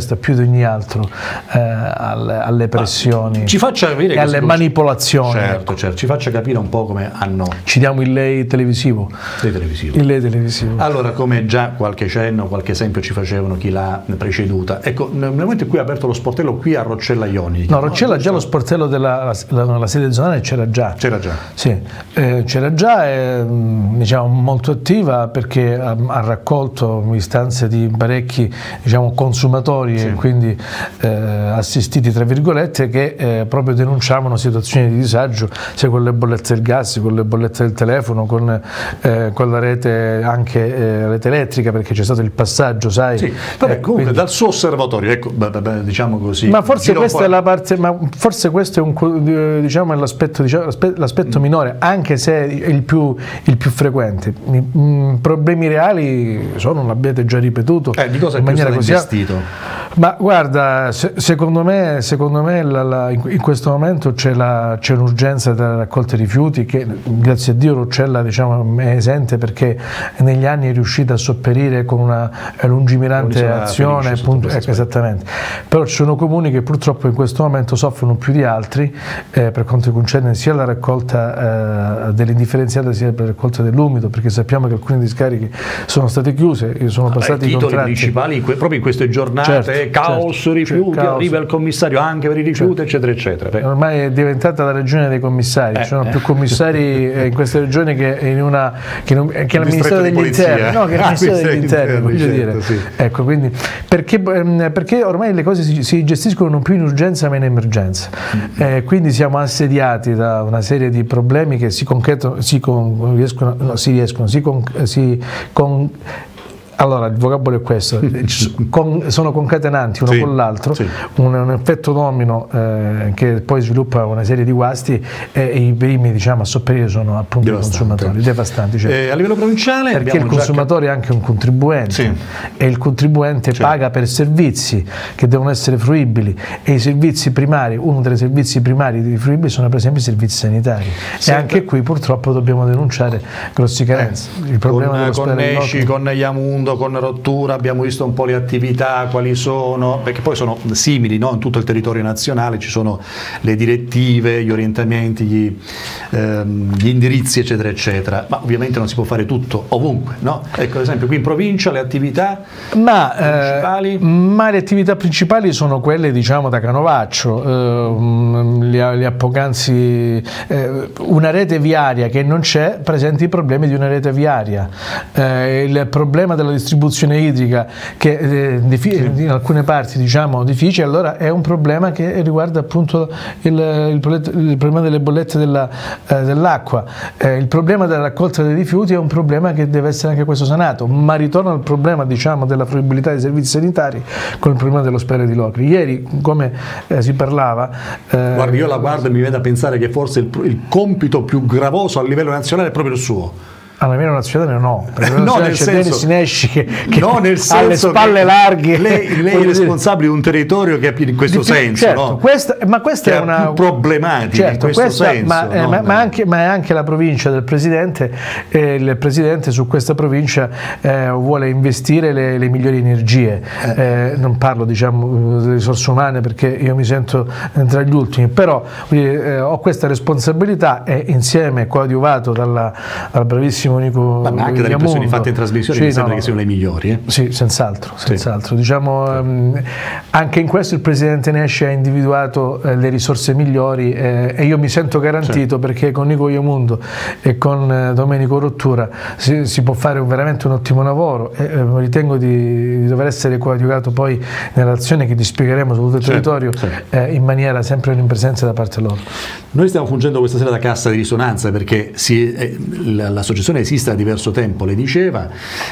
sottopposta più di ogni altro eh, alle, alle pressioni
Ma ci faccia capire
e alle manipolazioni.
Certo, certo, ci faccia capire un po' come hanno.
Ci diamo il lei televisivo.
Lei televisivo.
Il lei televisivo.
Allora, come già qualche cenno, qualche esempio ci facevano chi l'ha preceduta. Ecco, nel momento in cui ha aperto lo sportello qui a Roccella Ionica.
No, Roccella no, già lo sportello della la, la, la sede zonale c'era già.
C'era già.
Sì, eh, c'era già e diciamo molto attiva perché ha, ha raccolto istanze di parecchi diciamo consumatori sì. e quindi eh, assistiti tra virgolette che eh, proprio denunciavano situazioni di disagio sia con le bollette del gas, con le bollette del telefono, con, eh, con la rete anche eh, rete elettrica perché c'è stato il passaggio, sai.
Sì, vabbè,
eh,
comunque
quindi...
dal suo osservatorio, ecco, beh, beh, diciamo così.
Ma forse questa è la parte, ma forse questo è un diciamo l'aspetto diciamo, l'aspetto mm. minore, anche se è il più, il più frequente. I, problemi reali sono, l'abbiate già ripetuto.
Eh, di cosa
in
è
maniera
più
così
investito?
Ma guarda, se, secondo me, secondo me la, la, in questo momento c'è un'urgenza della raccolta rifiuti che grazie a Dio Roccella diciamo, è esente perché negli anni è riuscita a sopperire con una lungimirante azione, appunto, ecco, esattamente. Però ci sono comuni che purtroppo in questo momento soffrono più di altri eh, per quanto concerne sia la raccolta eh, dell'indifferenziata sia per la raccolta dell'umido, perché sappiamo che alcune discariche sono state chiuse, sono passati
i titoli
contratti
principali proprio in queste giornate, certo, caos, certo, rifiuti, certo, caos. Arriva il commissario anche per i rifiuti, certo, eccetera eccetera.
Ormai è diventata la regione dei commissari, eh, ci sono eh. più commissari in queste regioni che in una che, non, che il Ministero degli Interni, no, che il
ah,
Ministero degli Interni, voglio
certo,
dire.
Sì.
Ecco, quindi perché, perché ormai le cose si, si gestiscono non più in urgenza ma in emergenza. Mm-hmm. Eh, quindi siamo assediati da una serie di problemi che si concretano, si, con, riescono, no, si riescono, si, con, si con, allora il vocabolo è questo, con, sono concatenanti uno sì, con l'altro, sì. un, un effetto domino eh, che poi sviluppa una serie di guasti e, e i primi diciamo, a sopperire sono appunto i consumatori, devastanti. Cioè,
eh, a livello provinciale
perché il consumatore è anche un contribuente sì. e il contribuente certo. paga per servizi che devono essere fruibili e i servizi primari, uno dei servizi primari di fruibili sono per esempio i servizi sanitari sì, e anche qui purtroppo dobbiamo denunciare grossi carenze.
Eh, il problema con, con Nesci, con Yamundo, con Rottura, abbiamo visto un po' le attività, quali sono, perché poi sono simili, no? In tutto il territorio nazionale ci sono le direttive, gli orientamenti, gli, ehm, gli indirizzi eccetera eccetera, ma ovviamente non si può fare tutto ovunque, no? Ecco ad esempio qui in provincia le attività
ma,
principali?
Eh, ma le attività principali sono quelle diciamo da Canovaccio, eh, li ha, li ha poc'anzi eh, una rete viaria che non c'è, presenta i problemi di una rete viaria, eh, il problema della distribuzione idrica che eh, in alcune parti diciamo difficile, allora è un problema che riguarda appunto il, il, il problema delle bollette della, eh, dell'acqua, eh, il problema della raccolta dei rifiuti è un problema che deve essere anche questo sanato, ma ritorna al problema diciamo della fruibilità dei servizi sanitari con il problema dell'ospedale di Locri. Ieri come eh, si parlava
eh, guardi io la guardo e mi viene a pensare che forse il, il compito più gravoso a livello nazionale è proprio il suo.
A livello nazionale no, perché
no, nel
c'è
senso,
Denis Nesci che, che
no, nel senso
ha le spalle
che
larghe.
Lei, lei è responsabile di un territorio che è più in questo
di,
senso,
certo,
no?
questa, ma questa
che
è una
più problematica
certo,
in questo
questa,
senso.
Ma, eh,
no?
ma, ma, anche, ma è anche la provincia del Presidente, eh, il Presidente su questa provincia eh, vuole investire le, le migliori energie. Eh. Eh, non parlo diciamo delle risorse umane perché io mi sento tra gli ultimi, però eh, ho questa responsabilità e insieme coadiuvato dalla, dal bravissimo Nico.
Ma anche dalle impressioni fatte in trasmissione sì, mi sembra no, che siano le migliori. Eh?
Sì, senz'altro. Senz'altro.
Sì.
Diciamo, um, anche in questo il Presidente Nesci ha individuato eh, le risorse migliori eh, e io mi sento garantito sì. perché con Nico Iomundo e con eh, Domenico Rottura si, si può fare un, veramente un ottimo lavoro e eh, ritengo di, di dover essere coadiuvato poi nell'azione che dispiegheremo su tutto il sì, territorio sì. Eh, in maniera sempre in presenza da parte loro.
Noi stiamo fungendo questa sera da cassa di risonanza perché si, eh, l'associazione esiste da diverso tempo, le diceva,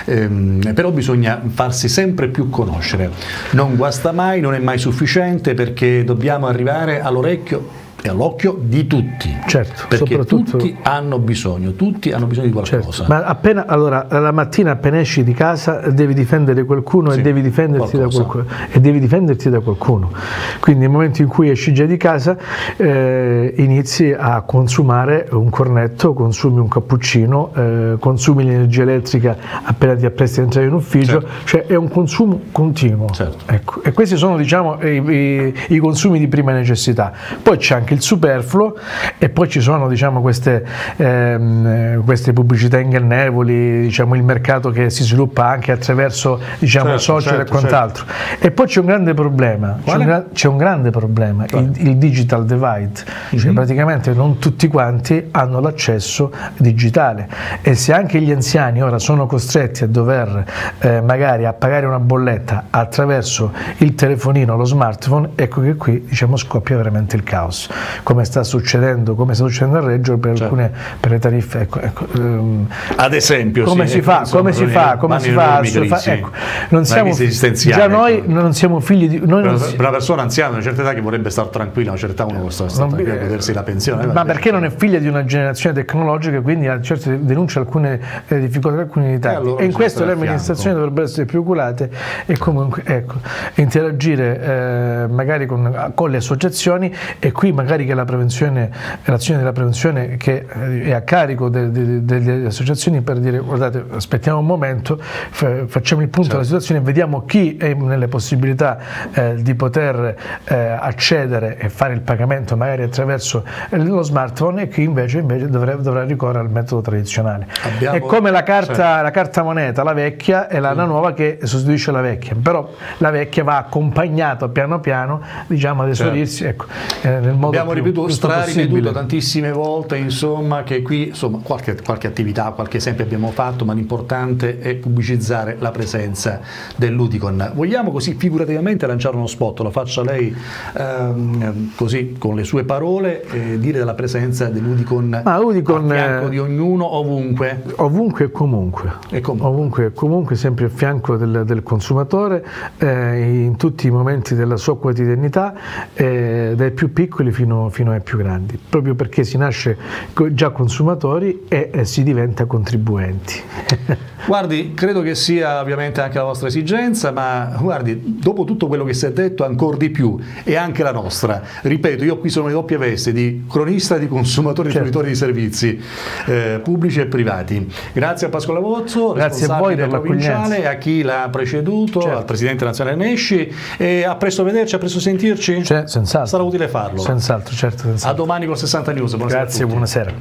ehm, però bisogna farsi sempre più conoscere, non guasta mai, non è mai sufficiente perché dobbiamo arrivare all'orecchio è all'occhio di tutti,
certo,
perché tutti hanno bisogno, tutti hanno bisogno di qualcosa.
Certo. Ma appena, allora, la mattina appena esci di casa devi difendere qualcuno, sì, e devi difenderti da qualcuno, e devi difenderti da qualcuno. Quindi nel momento in cui esci già di casa eh, inizi a consumare un cornetto, consumi un cappuccino, eh, consumi l'energia elettrica appena ti appresti a entrare in ufficio, certo, cioè è un consumo continuo. Certo. Ecco. E questi sono, diciamo, i, i, i consumi di prima necessità. Poi c'è anche il superfluo e poi ci sono, diciamo, queste, ehm, queste pubblicità ingannevoli, diciamo, il mercato che si sviluppa anche attraverso, diciamo, certo, social, certo, e quant'altro. Certo. E poi c'è un grande problema, c'è un, gra c'è un grande problema, il, il digital divide, mm-hmm. cioè praticamente non tutti quanti hanno l'accesso digitale, e se anche gli anziani ora sono costretti a dover eh, magari a pagare una bolletta attraverso il telefonino, lo smartphone, ecco che qui, diciamo, scoppia veramente il caos, come sta succedendo, come sta succedendo a Reggio per, certo, alcune, per le tariffe, ecco, ecco, um,
ad esempio,
come
sì,
si fa,
insomma,
come si fa, come si fa, fa ecco, non siamo, già noi ecco. non siamo figli di noi,
per,
non
per una persona anziana di una certa età che vorrebbe stare tranquilla, a una certa età uno sta, sta non, tranquilla, godersi la pensione,
ma perché non è figlia di una generazione tecnologica, quindi certo denuncia alcune eh, difficoltà, alcune unità, e, allora e in questo le amministrazioni dovrebbero essere più oculate e comunque, ecco, interagire eh, magari con, con le associazioni, e qui magari che la prevenzione, l'azione della prevenzione che è a carico de, de, de, delle associazioni, per dire: guardate, aspettiamo un momento, fa, facciamo il punto, certo, della situazione, vediamo chi è nelle possibilità eh, di poter eh, accedere e fare il pagamento magari attraverso lo smartphone, e chi invece, invece dovrà, dovrà ricorrere al metodo tradizionale. Abbiamo, è come la carta, certo, la carta moneta, la vecchia e la, la nuova che sostituisce la vecchia, però la vecchia va accompagnata piano piano, diciamo, ad esaurirsi, certo, ecco, eh, nel modo
abbiamo
più,
ripetuto,
più
straripetuto tantissime volte, insomma, che qui, insomma, qualche, qualche attività, qualche esempio abbiamo fatto, ma l'importante è pubblicizzare la presenza dell'Udicon. Vogliamo così figurativamente lanciare uno spot, lo faccia lei ehm, così con le sue parole, eh, dire della presenza dell'Udicon a fianco di ognuno, ovunque?
Ovunque e comunque, e comunque. ovunque e comunque, sempre a fianco del, del consumatore, eh, in tutti i momenti della sua quotidianità, eh, dai più piccoli fino, fino ai più grandi, proprio perché si nasce già consumatori e, e si diventa contribuenti.
Guardi, credo che sia ovviamente anche la vostra esigenza, ma guardi, dopo tutto quello che si è detto, ancora di più, e anche la nostra. Ripeto, io qui sono in doppia veste di cronista di consumatori, certo, e fruitori di servizi eh, pubblici e privati. Grazie a Pasquale Bozzo,
grazie a voi per
provinciale, a chi l'ha preceduto, certo, al Presidente Nazionale Nesci, e a presto vederci, a presto sentirci.
Cioè, senz'altro.
Sarà utile farlo.
Senz'altro, certo. Senz'altro.
A domani con sessanta News. Buonasera.
Grazie, buonasera.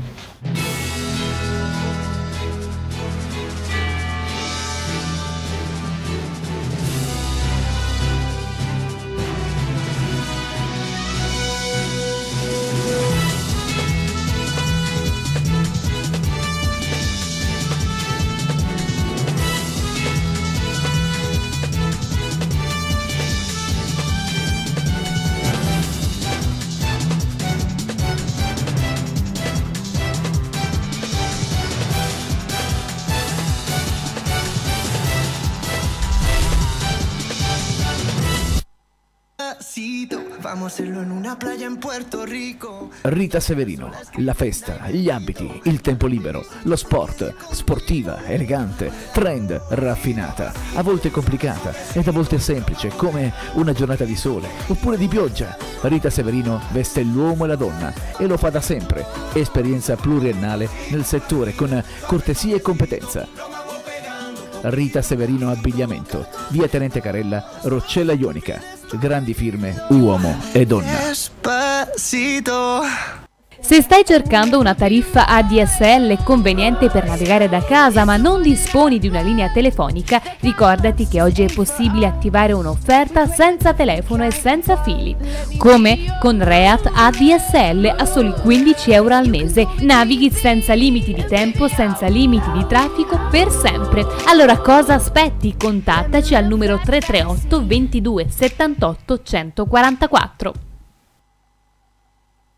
Vamos a hacerlo en una playa en Puerto Rico.
Rita Severino, la festa, gli abiti, il tempo libero, lo sport, sportiva, elegante, trend, raffinata, a volte complicata ed a volte semplice, come una giornata di sole oppure di pioggia. Rita Severino veste l'uomo e la donna e lo fa da sempre. Esperienza pluriennale nel settore con cortesia e competenza. Rita Severino Abbigliamento, via Tenente Carella, Roccella Ionica. Grandi firme, uomo e donna.
Despacito.
Se stai cercando una tariffa A D S L conveniente per navigare da casa ma non disponi di una linea telefonica, ricordati che oggi è possibile attivare un'offerta senza telefono e senza fili. Come? Con Reat A D S L a soli quindici euro al mese. Navighi senza limiti di tempo, senza limiti di traffico, per sempre. Allora cosa aspetti? Contattaci al numero tre tre otto ventidue settantotto centoquarantaquattro.